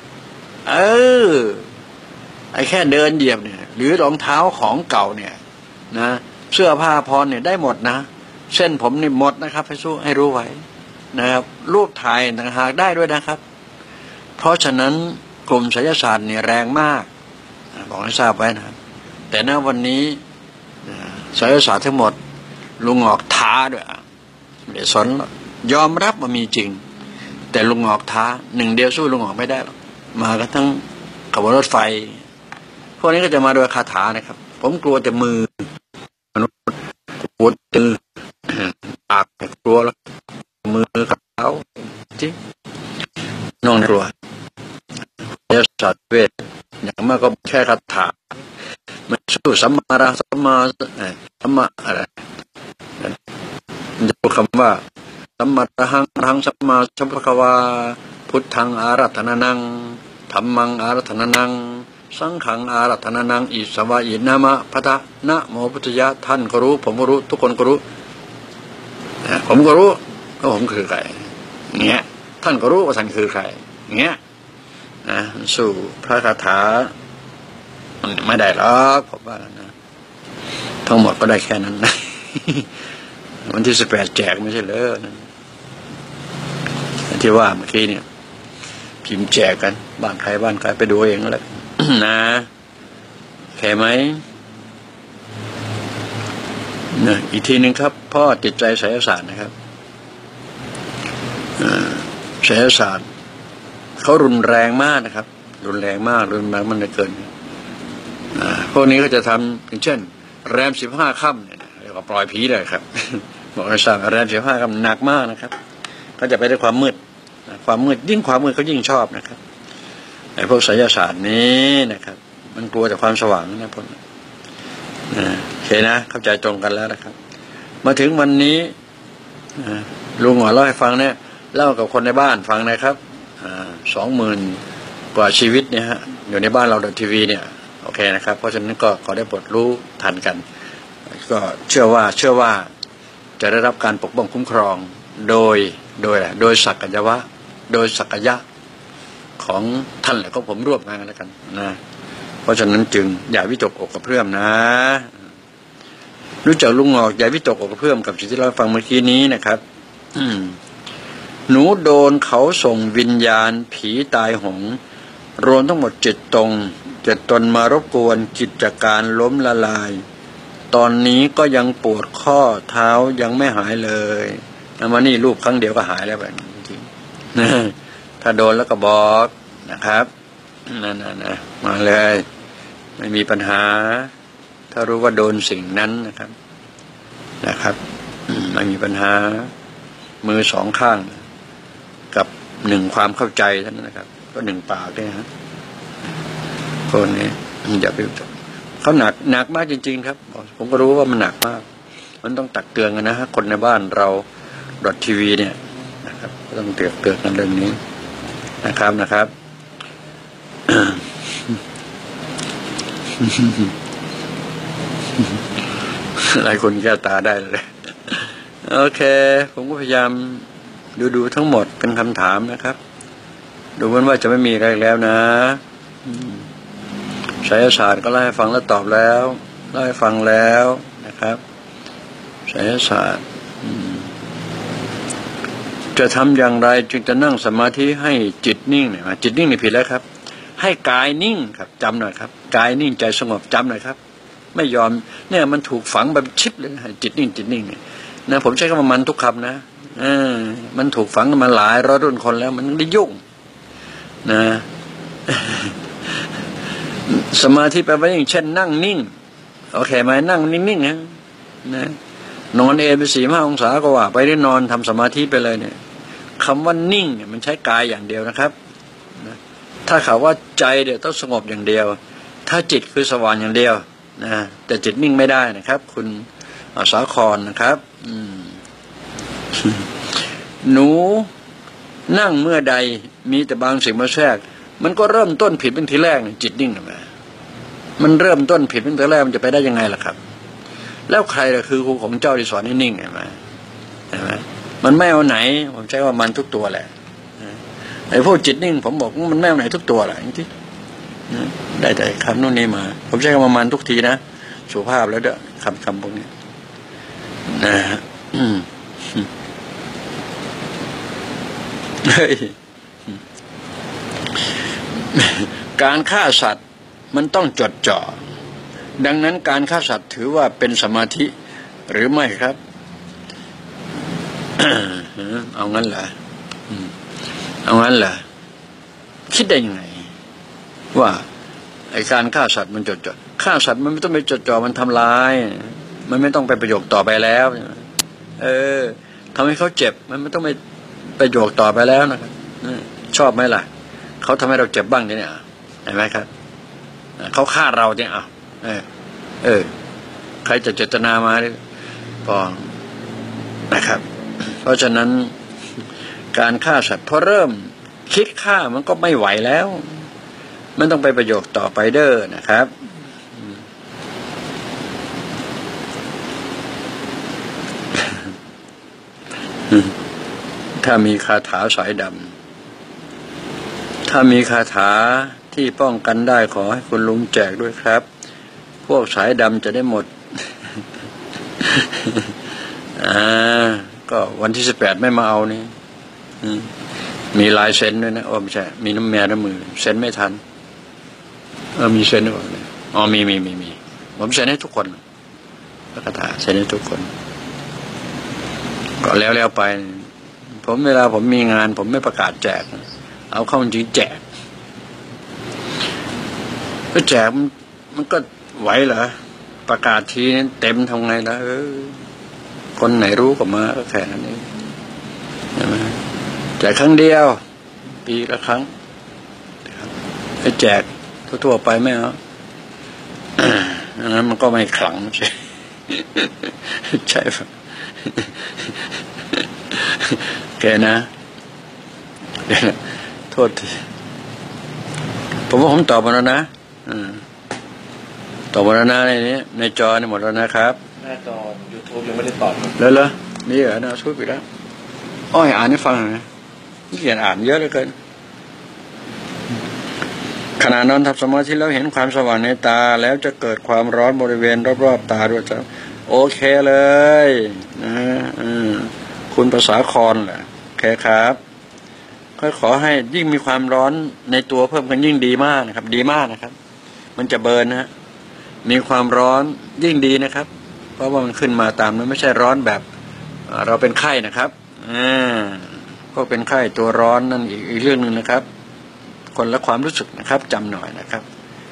ไอ้แค่เดินเหยียบเนี่ยหรือรองเท้าของเก่าเนี่ยนะเสื้อผ้าพรเนี่ยได้หมดนะเส้นผมนี่หมดนะครับให้รู้ไว้นะครับรูปถ่ายต่างหากได้ด้วยนะครับเพราะฉะนั้นกลุ่มไสยศาสตร์เนี่ยแรงมากบอกให้ทราบไว้นะครับแต่ณวันนี้ไสยศาสตร์ทั้งหมดลุงออกท้าด้วยเดี๋ยวสนยอมรับว่ามีจริงแต่ลุงออกท้าหนึ่งเดียวสู้ลุงออกไม่ได้หรอกมาก็ทั้งขบวนรถไฟพวกนี้ก็จะมาโดยคาถานะครับผมกลัวแต่มือมนุษย์กลัวมือปากกลัวแล้วมือกับเท้าจริงน้องกลัวไสยศาสตร์เวทอย่างมากก็แค่คาถาไม่สู้สัมมาอะไรจะพูดคำว่าสัมมาหังสัมมาสัมภควาพุทธังอารัธนานังธัมมังอารัธนานังสังฆังอารัธนานังอิสวะอินามะพะทะนะโมพุทธยะท่านก็รู้ผมก็รู้ทุกคนก็รู้ผมก็รู้ว่าผมคือใครเงี้ยท่านก็รู้ว่าท่านคือใครเงี้ยนะสู่พระคาถามันไม่ได้หรอกผมว่านะทั้งหมดก็ได้แค่นั้นนะวันที่18แจกไม่ใช่เลยนั่นที่ว่าเมื่อกี้เนี่ยพิมพ์แจกกันบ้านใครบ้านใครไปดูเองแล้ว นะแค่ไหมนะอีกทีหนึ่งครับพ่อจิตใจไสยศาสตร์นะครับไสยศาสตร์เขารุนแรงมากนะครับรุนแรงมากมันเกินพวกนี้ก็จะทำอย่างเช่นแรม15 ค่ำเนี่ยเรียกว่าปล่อยผีเลยครับบอกให้ทราบแรม15 ค่ำหนักมากนะครับเขาจะไปด้วยความมืดยิ่งความมืดเขายิ่งชอบนะครับไอ้พวกไสยศาสตร์นี้นะครับมันกลัวแต่ความสว่างนะพวกโอเคนะเข้าใจตรงกันแล้วนะครับมาถึงวันนี้ลุงเล่าให้ฟังเนี่ยเล่ากับคนในบ้านฟังนะครับ20,000 กว่าชีวิตเนี่ยฮะอยู่ในบ้านเราทีวีเนี่ยโอเคนะครับเพราะฉะนั้นก็ขอได้บทรู้ทันกันก็เชื่อว่าจะได้รับการปกป้องคุ้มครองโดยศักยะของท่านแหละก็ผมรวบงานกันแล้วกันนะเพราะฉะนั้นจึงอย่าวิตกอกกระเพื่อมนะรู้จักลุงงอกอย่าวิตกอกกระเพื่อมกับสิ่งที่เราฟังเมื่อกี้นี้นะครับหนูโดนเขาส่งวิญญาณผีตายหงรวมทั้งหมด7 ตนมารบกวนกิจการล้มละลายตอนนี้ก็ยังปวดข้อเท้ายังไม่หายเลยมานี่รูปครั้งเดียวก็หายแล้วแบบนี้จริงถ้าโดนแล้วก็บอกนะครับนั่นนะมาเลยไม่มีปัญหาถ้ารู้ว่าโดนสิ่งนั้นนะครับไม่มีปัญหามือ2 ข้างกับ1ความเข้าใจเท่านั้นนะครับก็1 ปากด้วยฮะคนนี้อย่าไปเขาหนักมากจริงๆครับผมก็รู้ว่ามันหนักมากมันต้องตักเตือนกันนะฮะคนในบ้านเราทีวีเนี่ยนะครับต้องเตือนกันเรื่องนี้นะครับหลายคนแก้ตาได้เลยโอเคผมก็พยายามดูทั้งหมดเป็นคำถามนะครับดูเหมือนว่าจะไม่มีอะไรแล้วนะไสยศาสตร์ก็เล่าให้ฟังแล้วตอบแล้วเล่าให้ฟังแล้วนะครับไสยศาสตร์จะทำอย่างไรจึงจะนั่งสมาธิให้จิตนิ่งเนี่ยจิตนิ่งนี่ผิดแล้วครับให้กายนิ่งครับจำหน่อยครับกายนิ่งใจสงบจำหน่อยครับไม่ยอมเนี่ยมันถูกฝังแบบชิปเลยจิตนิ่งเนี่ยนะผมใช้คำว่ามันทุกคำนะมันถูกฝังมาหลายร้อยรุ่นคนแล้วมันได้ยุ่งนะสมาธิแปลว่าอย่างเช่นนั่งนิ่งโอเคไหมนั่งนิ่งๆนะนอนไป4-5 องศาก็ว่าไปได้นอนทำสมาธิไปเลยเนี่ยคำว่านิ่งเนี่ยมันใช้กายอย่างเดียวนะครับถ้าข่าวว่าใจเดี๋ยวต้องสงบอย่างเดียวถ้าจิตคือสว่างอย่างเดียวนะแต่จิตนิ่งไม่ได้นะครับคุณสาครนะครับหนูนั่งเมื่อใดมีแต่บางสิ่งมาแทรกมันก็เริ่มต้นผิดเป็นทีแรกจิตนิ่งนะมันเริ่มต้นผิดเป็นทีแรกมันจะไปได้ยังไงล่ะครับแล้วใครล่ะคือครูของเจ้าที่สอนให้นิ่งเห็นไหมมันไม่เอาไหนผมใช้ว่ามันทุกตัวแหละไอ้พวกจิตนิ่งผมบอกมันไม่เอาไหนทุกตัวแหละจริงๆได้แต่คำนู่นนี่มาผมใช้คำว่ามันทุกทีนะสุภาพแล้วเด้อคำพวกนี้นะเฮ้ยการฆ่าสัตว์มันต้องจดจ่อดังนั้นการฆ่าสัตว์ถือว่าเป็นสมาธิหรือไม่ครับเอางั้นเหรอเอางั้นเหรอคิดได้ยังไงว่าไอ้การฆ่าสัตว์มันจดจ่อฆ่าสัตว์มันไม่ต้องไปจดจ่อมันทำลายมันไม่ต้องไปประโยคต่อไปแล้วทำให้เขาเจ็บมันไม่ต้องไปประโยคต่อไปแล้วนะครับชอบไหมล่ะเขาทำให้เราเจ็บบ้างเนี่ยเห็นไหมครับเขาฆ่าเราเนี่ยใครจะเจตนามาก็นะครับ เพราะฉะนั้นการฆ่าสัตว์พอเริ่มคิดฆ่ามันก็ไม่ไหวแล้วมันต้องไปประโยคต่อไปเด้อนะครับถ้ามีคาถาสายดำถ้ามีคาถาที่ป้องกันได้ขอให้คุณลุงแจกด้วยครับพวกสายดำจะได้หมดก็วันที่18ไม่มาเอานี่มีลายเซ็นด้วยนะไม่ใช่มีน้ำแม่น้ำมือเซ็นไม่ทันมีเซ็นด้วยมีผมเซ็นให้ทุกคนคาถาเซ็นให้ทุกคนก็แล้วไปผมเวลาผมมีงานผมไม่ประกาศแจกเอาเข้าจริงแจกก็แจกมันก็ไหวเหรอประกาศทีนี้เต็มทำไงล่ะคนไหนรู้ก็มาก็แค่นั้นเองใช่ไหมแจกครั้งเดียวปีละครั้งไปแจกทั่วไปไม่เอานั้นมันก็ไม่ขลังใช่ใช่ป่ะแกนะโทษทีผมว่าผมตอบมาแล้วนะตอบมาแล้วนะในนี้ในจอนี่หมดแล้วนะครับหน้าจอ YouTube ยังไม่ได้ตอบแล้วเหรอมีเหรอนะช่วยไปแล้วอ่านให้ฟังหน่อยนะนี่เขียนอ่านเยอะเหลือเกินขณะนอนทำสมาธิแล้วเห็นความสว่างในตาแล้วจะเกิดความร้อนบริเวณรอบๆตาด้วยจ้ะโอเคเลยนะคุณภาษาคอนแหละโอเคครับขอให้ยิ่งมีความร้อนในตัวเพิ่มกันยิ่งดีมากนะครับดีมากนะครับมันจะเบิร์นนะมีความร้อนยิ่งดีนะครับเพราะว่ามันขึ้นมาตามนั้นไม่ใช่ร้อนแบบเราเป็นไข้นะครับก็เป็นไข้ตัวร้อนนั่นอีกเรื่องนึงนะครับคนละความรู้สึกนะครับจำหน่อยนะครับ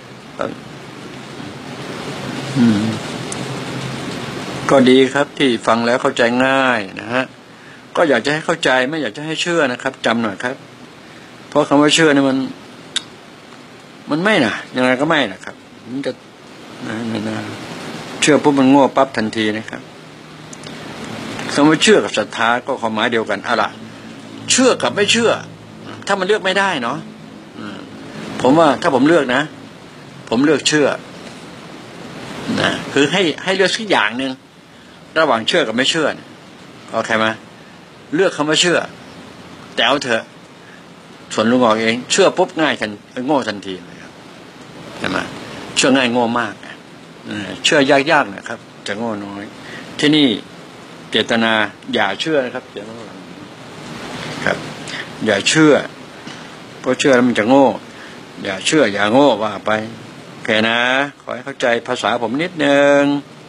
ก็ดีครับที่ฟังแล้วเข้าใจง่ายนะฮะก็อยากจะให้เข้าใจไม่อยากจะให้เชื่อนะครับจำหน่อยครับเพราะคำว่าเชื่อนี่มันไม่นะยังไงก็ไม่นะครับมันจะเชื่อปุ๊บมันโง่ปั๊บทันทีนะครับคำว่าเชื่อกับศรัทธาก็ความหมายเดียวกันอะไรเชื่อกับไม่เชื่อถ้ามันเลือกไม่ได้เนาะผมว่าถ้าผมเลือกนะผมเลือกเชื่อนะคือให้เลือกสักอย่างหนึ่งระหว่างเชื่อกับไม่เชื่อโอเคไหมเลือกคำว่าเชื่อแต่เอาเถอะส่วนลุงออกเองเชื่อปุ๊บง่ายกันโง่ทันทีเลยครับใช่ไหมเชื่อง่ายโง่มากเชื่อยากๆนะครับจะโง่น้อยที่นี่เจตนาอย่าเชื่อนะครับครับอย่าเชื่อเพราะเชื่อแล้วมันจะโง่อย่าเชื่ออย่าโง่ว่าไปแค่นะขอให้เข้าใจภาษาผมนิดนึง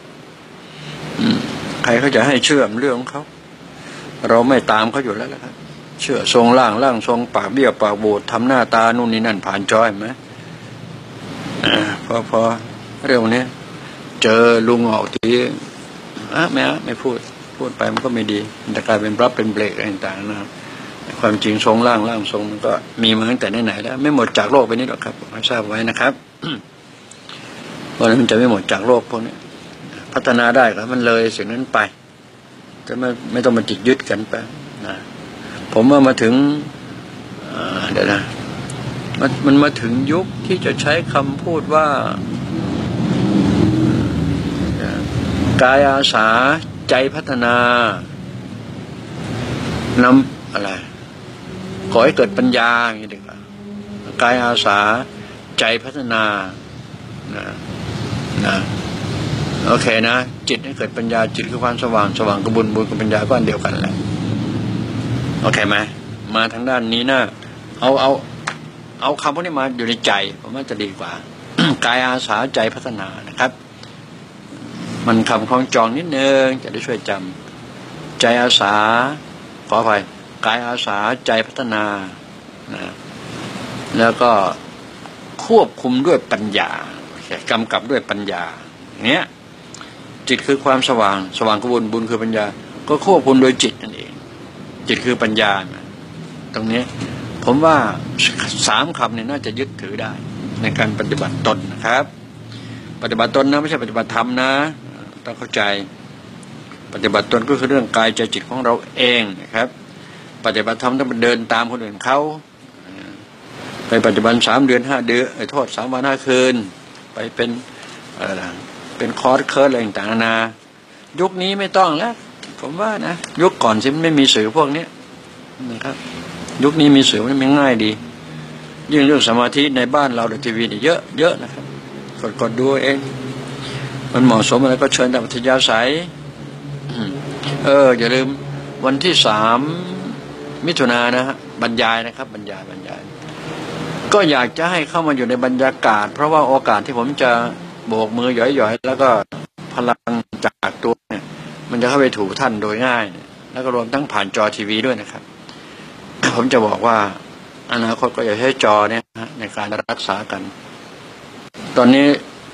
ใครเขาจะให้เชื่อเรื่องของเขาเราไม่ตามเขาอยู่แล้วครับเชื่อทรงร่างทรงปากเบี้ยวปากบูดทำหน้าตานู่นนี่นั่นผ่านจอยไหมพอเรื่องนี้เจอลุงออกทีไม่พูดไปมันก็ไม่ดีมันจะกลายเป็นรับเป็นเบรกอะไรต่างๆนะครับความจริงทรงร่างทรงมันก็มีมาตั้งแต่ไหนแล้วไม่หมดจากโลกไปนี้หรอกครับให้ทราบไว้นะครับเพราะนั้นมันจะไม่หมดจากโลกพวกนี้พัฒนาได้ครับมันเลยสิ่งนั้นไปจะไม่ต้องมาจิตยึดกันไปนะผมว่ามาถึงเดี๋ยวนะมันมาถึงยุคที่จะใช้คำพูดว่ากายอาสาใจพัฒนานำอะไรขอให้เกิดปัญญาอย่างนี้ดีกว่ากายอาสาใจพัฒนานะโอเคนะจิตให้เกิดปัญญาจิตคือความสว่างสว่างกับบุญบุญกับปัญญาก็อันเดียวกันแหละโอเคไหมมาทางด้านนี้นะเอาคำพวกนี้มาอยู่ในใจผมว่าจะดีกว่า กายอาสาใจพัฒนานะครับมันคำคล้องจองนิดนึงจะได้ช่วยจำใจอาสาขออภัยกายอาสาใจพัฒนานะแล้วก็ควบคุมด้วยปัญญากำกับด้วยปัญญาเนี้ยจิตคือความสว่างสว่างกับบุญบุญคือปัญญาก็ควบคุมโดยจิตนั่นเองจิตคือปัญญาตรงนี้ผมว่า3คำเนี่ยน่าจะยึดถือได้ในการปฏิบัติตนนะครับปฏิบัติตนนะไม่ใช่ปฏิบัติธรรมนะต้องเข้าใจปฏิบัติตนก็คือเรื่องกายใจจิตของเราเองนะครับปฏิบัติธรรมต้องไปเดินตามคนอื่นเขาไปปฏิบัติ3 เดือน 5 เดือนโทษ3 วัน 5 คืนไปเป็นเป็นคอร์สเคิร์สอะไรต่างๆนานายุคนี้ไม่ต้องแล้วผมว่านะยุคก่อนสิไม่มีสื่อพวกนี้นะครับยุคนี้มีสื่อมันง่ายดียิ่งเรื่องสมาธิในบ้านเราในทีวีเนี่ยเยอะนะครับกดดูเองมันเหมาะสมอะไรก็เชิญตามอัธยาศัยอย่าลืมวันที่3 มิถุนายนนะฮะบรรยายนะครับบรรยายก็อยากจะให้เข้ามาอยู่ในบรรยากาศเพราะว่าโอกาสที่ผมจะโบกมือหย่อยๆแล้วก็พลังจากตัวเนี่ยมันจะเข้าไปถูกท่านโดยง่ายแล้วก็รวมทั้งผ่านจอทีวีด้วยนะครับผมจะบอกว่าอนาคตก็อยากใช้จอเนี่ยในการรักษากันตอนนี้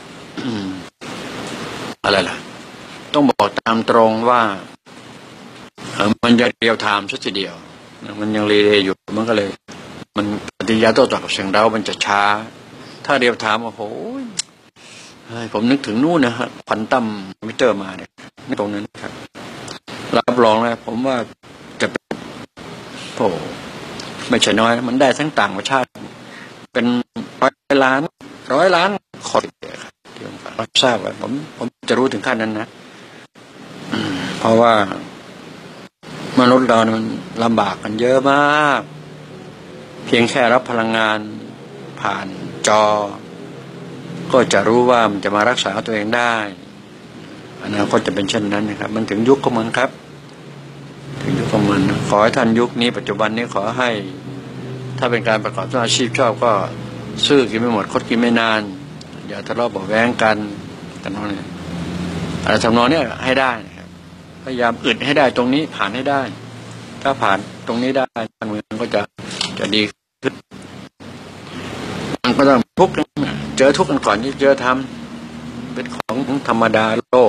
อะไรล่ะต้องบอกตามตรงว่ามันยังเรียลไทม์สักทีเดียวมันยังรีเลย์อยู่มันก็เลยมันปฏิกิริยาโต้ตอบกับเสียงเรามันจะช้าถ้าเรียลไทม์โอ้โหผมนึกถึงนู่นนะฮะควอนตัมคอมพิวเตอร์มาเนี่ยตรงนั้นครับรับรองแล้วผมว่าจะโอ้ไม่ใช่น้อยมันได้ทั้งต่างประเทศเป็น100 ล้านคนครับที่ผมทราบว่าผมจะรู้ถึงขั้นนั้นนะเพราะว่ามนุษย์เรามันลำบากกันเยอะมากเพียงแค่รับพลังงานผ่านจอก็จะรู้ว่ามันจะมารักษาตัวเองได้อนาคตจะเป็นเช่นนั้นนะครับมันถึงยุคของมันครับถึงยุคของมันขอให้ท่านยุคนี้ปัจจุบันนี้ขอให้ถ้าเป็นการประกอบอาชีพชอบก็ซื่อกินไม่หมดคดกินไม่นานอย่าทะเลาะเบาะแว้งกันแต่น้องเนี่ยอะไรทำนองนี้ให้ได้นะครับพยายามอึดให้ได้ตรงนี้ผ่านให้ได้ถ้าผ่านตรงนี้ได้บ้านเมืองก็จะดีขึ้นมันก็ต้องทุกข์เจอทุกข์กันก่อนที่เจอธรรมเป็นของธรรมดาโลก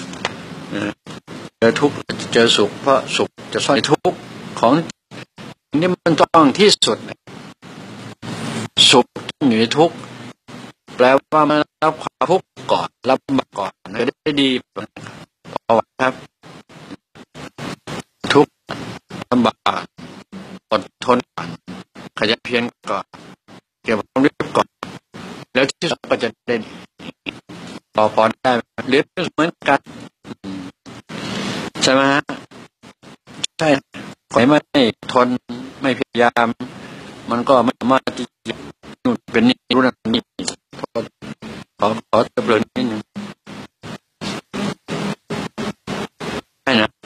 เจอทุกข์เจอสุขเพราะสุขจะซ่อนทุกข์ของนี่มันต้องที่สุดสุขอยู่ในทุกข์แปลว่ามันรับความทุกข์ก่อนรับมาก่อนจะได้ดีเพราะว่าครับทุกข์ลำบากอดทนก่อนขยันเพียรก่อนเก็บความรู้ก่อนแล้วที่สุดก็จะได้พอได้เรียนเหมือนกันใช่ไหมฮะใช่ขอไม่ทนไม่พยายามมันก็ไม่สามารถที่จะนู่นเป็นนี่รู้นั่นนี่ขอเติมเรื่องนิดนึงใช่นะ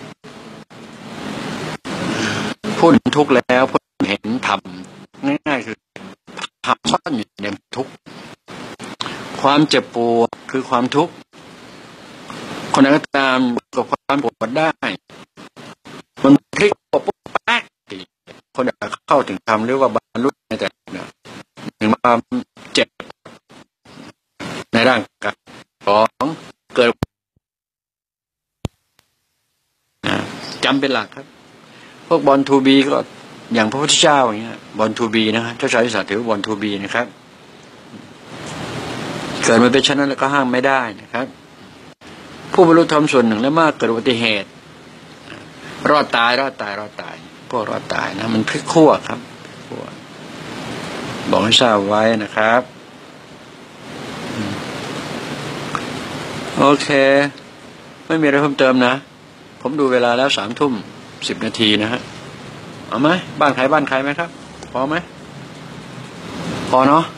พูดทุกข์แล้วพูดเห็นธรรมง่ายๆคือธรรมซ่อนอยู่ในทุกข์ความเจ็บปวดคือความทุกข์คนไหนก็ตามกับความปวดได้มันพลิกปุ๊บแป๊กคนไหนเข้าถึงธรรมหรือว่าบรรลุในแต่ถึงความเจ็บในร่างกายของเกิดจำเป็นหลักครับพวกบอลทูบีก็อย่างพระพุทธเจ้าอย่างเงี้ยบอลทูบีนะเจ้าชายวิสาถือบอลทูบีนะครับเกิดมาเป็นเช่นนั้นแล้วก็ห้ามไม่ได้นะครับผู้บรรลุธรรมส่วนหนึ่งและมากเกิดอุบัติเหตุรอดตายพวกรอดตายนะมันพลิกขั้วครับบอกให้ทราบไว้นะครับโอเคไม่มีอะไรเพิ่มเติมนะผมดูเวลาแล้ว3:10 นาทีนะฮะเอาไหมบ้านใครไหมครับพอไหมพอเนาะ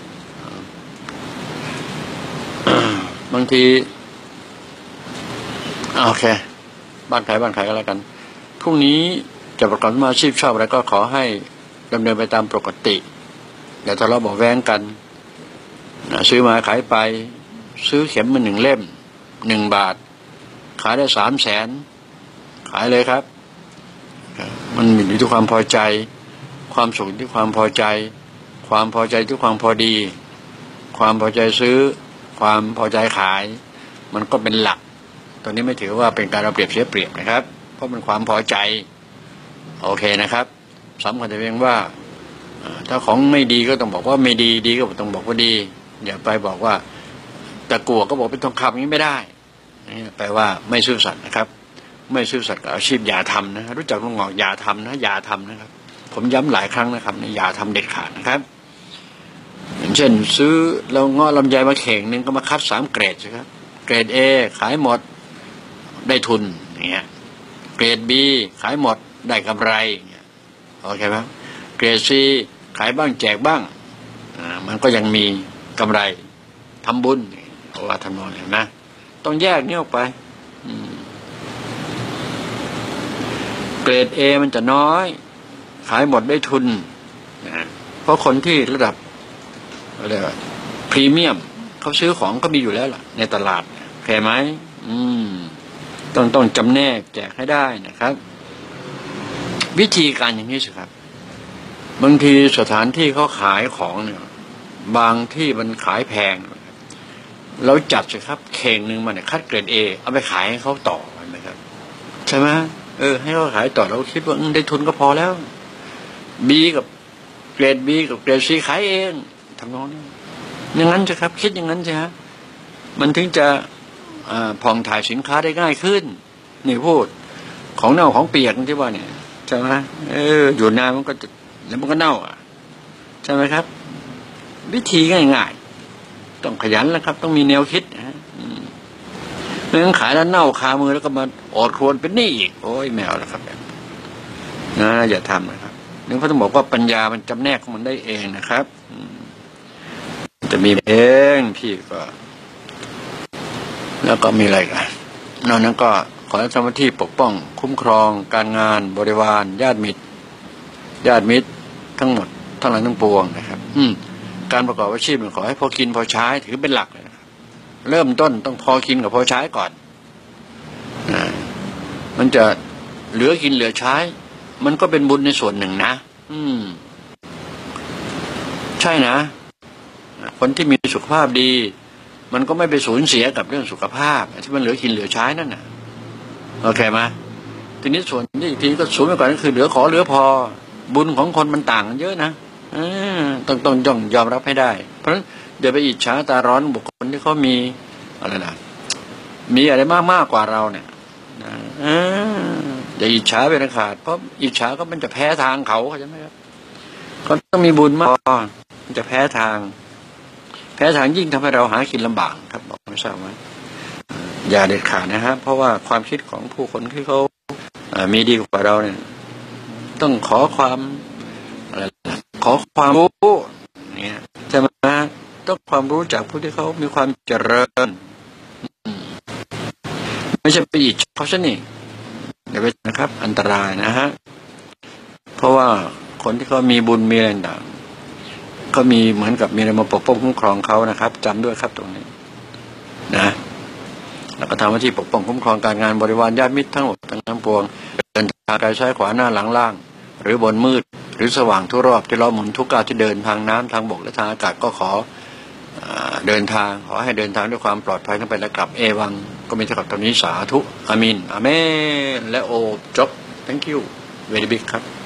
บางทีโอเคบ้านใครก็แล้วกันพรุ่งนี้จะประกอบอาชีพชอบอะไรก็ขอให้ดำเนินไปตามปกติอย่าทะเลาะเบาะแว้งกันซื้อมาขายไปซื้อเข็มมา1 เล่ม1 บาทขายได้300,000ขายเลยครับมันอยู่ที่ความพอใจความสุขที่ความพอใจความพอใจที่ความพอดีความพอใจซื้อความพอใจขายมันก็เป็นหลักตัวนี้ไม่ถือว่าเป็นการเอาเปรียบเสียเปรียบนะครับเพราะมันความพอใจโอเคนะครับสำคัญแต่เพียงว่าถ้าของไม่ดีก็ต้องบอกว่าไม่ดีดีก็ต้องบอกว่าดีอย่าไปบอกว่าตะกั่วก็บอกเป็นทองคำนี้ไม่ได้นี่แปลว่าไม่ซื่อสัตย์นะครับไม่ซื่อสัตย์กับอาชีพอย่าทำนะรู้จักลุงหงอกอย่าทำนะอย่าทำนะครับผมย้ำหลายครั้งนะครับอย่าทำเด็ดขาดนะครับอย่างเช่นซื้อเราเงาะลำไยมาเข่งนึงก็มาคัด3 เกรดใช่ครับเกรด A ขายหมดได้ทุนอย่างเงี้ยเกรด B ขายหมดได้กำไรอย่างเงี้ยโอเคไหมเกรด C ขายบ้างแจกบ้างมันก็ยังมีกำไรทำบุญเพราะว่าทำนองนี้นะต้องแยกนี่ออกไปเกรด A มันจะน้อยขายหมดได้ทุนนะเพราะคนที่ระดับอะไรวะพรีเมียมเขาซื้อของก็มีอยู่แล้วล่ะในตลาดเข้าใจไหมต้องจำแนกแจกให้ได้นะครับวิธีการอย่างนี้สิครับบางทีสถานที่เขาขายของเนี่ยบางที่มันขายแพงเราจัดสิครับเข่งนึงมันคัดเกรด A เอาไปขายให้เขาต่อไหมครับใช่ไหมให้เขาขายต่อเราคิดว่าได้ทุนก็พอแล้ว B กับเกรด B กับเกรด C ขายเองทำนองนี้อย่างนั้นสิครับคิดอย่างนั้นสิฮะมันถึงจะผ่องถ่ายสินค้าได้ง่ายขึ้นนี่พูดของเน่าของเปียกที่ว่าเนี่ยใช่ไหมอยู่นานมันก็จะแล้วมันก็เน่าใช่ไหมครับวิธีง่ายๆต้องขยันแล้วครับต้องมีแนวคิดนะไม่งั้นขายแล้วเน่าคามือแล้วก็มาอดครวนเป็นหนี้อีกโอ้ยแมวแล้วครับนะอย่าทำนะครับนึกว่าต้องบอกว่าปัญญามันจำแนกของมันได้เองนะครับจะมีเองพี่ก็แล้วก็มีอะไรกันนอกนั้นก็ขอให้เจ้าหน้าที่ปกป้องคุ้มครองการงานบริวารญาติมิตรทั้งหมดทั้งหลายทั้งปวงนะครับการประกอบอาชีพขอให้พอกินพอใช้ถือเป็นหลักเลยนะครับเริ่มต้นต้องพอกินกับพอใช้ก่อนมันจะเหลือกินเหลือใช้มันก็เป็นบุญในส่วนหนึ่งนะใช่นะคนที่มีสุขภาพดีมันก็ไม่ไปสูญเสียกับเรื่องสุขภาพที่มันเหลือกินเหลือใช้นั่นน่ะโอเคไหมทีนี้ส่วนที่อีกทีก็สูงไปกว่านั้นคือเหลือขอเหลือพอบุญของคนมันต่างกันเยอะนะต้องยอมรับให้ได้เพราะฉะนั้นอย่าไปอิจฉาตาร้อนบุคคลที่เขามีอะไรนะมีอะไรมากกว่าเราเนี่ยอย่าอิจฉาเป็นขาดเพราะอิจฉาก็มันจะแพ้ทางเขาใช่ไหมครับก็ต้องมีบุญมากมันจะแพ้ทางยิ่งทำให้เราหากินลำบากครับบอกไม่ทราบว่าอย่าเด็ดขาดนะครับเพราะว่าความคิดของผู้คนที่เขามีดีกว่าเราเนี่ยต้องขอความรู้เนี่ยใช่ไหมต้องความรู้จากผู้ที่เขามีความเจริญไม่ใช่ไปอิจฉาเขาซะนี่เดี๋ยวไปนะครับอันตรายนะฮะเพราะว่าคนที่เขามีบุญมีอะไรต่างก็มีเหมือนกับมีอะไรมาปกป้องคุ้มครองเขานะครับจำด้วยครับตรงนี้นะแล้วก็ทำหน้าที่ปกป้องคุ้มครองการงานบริวารญาติมิตรทั้งหมดทั้งปวงเดินทางกายซ้ายขวาหน้าหลังล่างหรือบนมืดหรือสว่างทั่วรอบที่เราหมุนทุกก้าวที่เดินทางน้ำทางบกและทางอากาศก็ขอเดินทางขอให้เดินทางด้วยความปลอดภัยทั้งไปและกลับเอวังก็มีเท่ากับตอนนี้สาธุอามินอาเมนและโอจบ thank you very big ครับ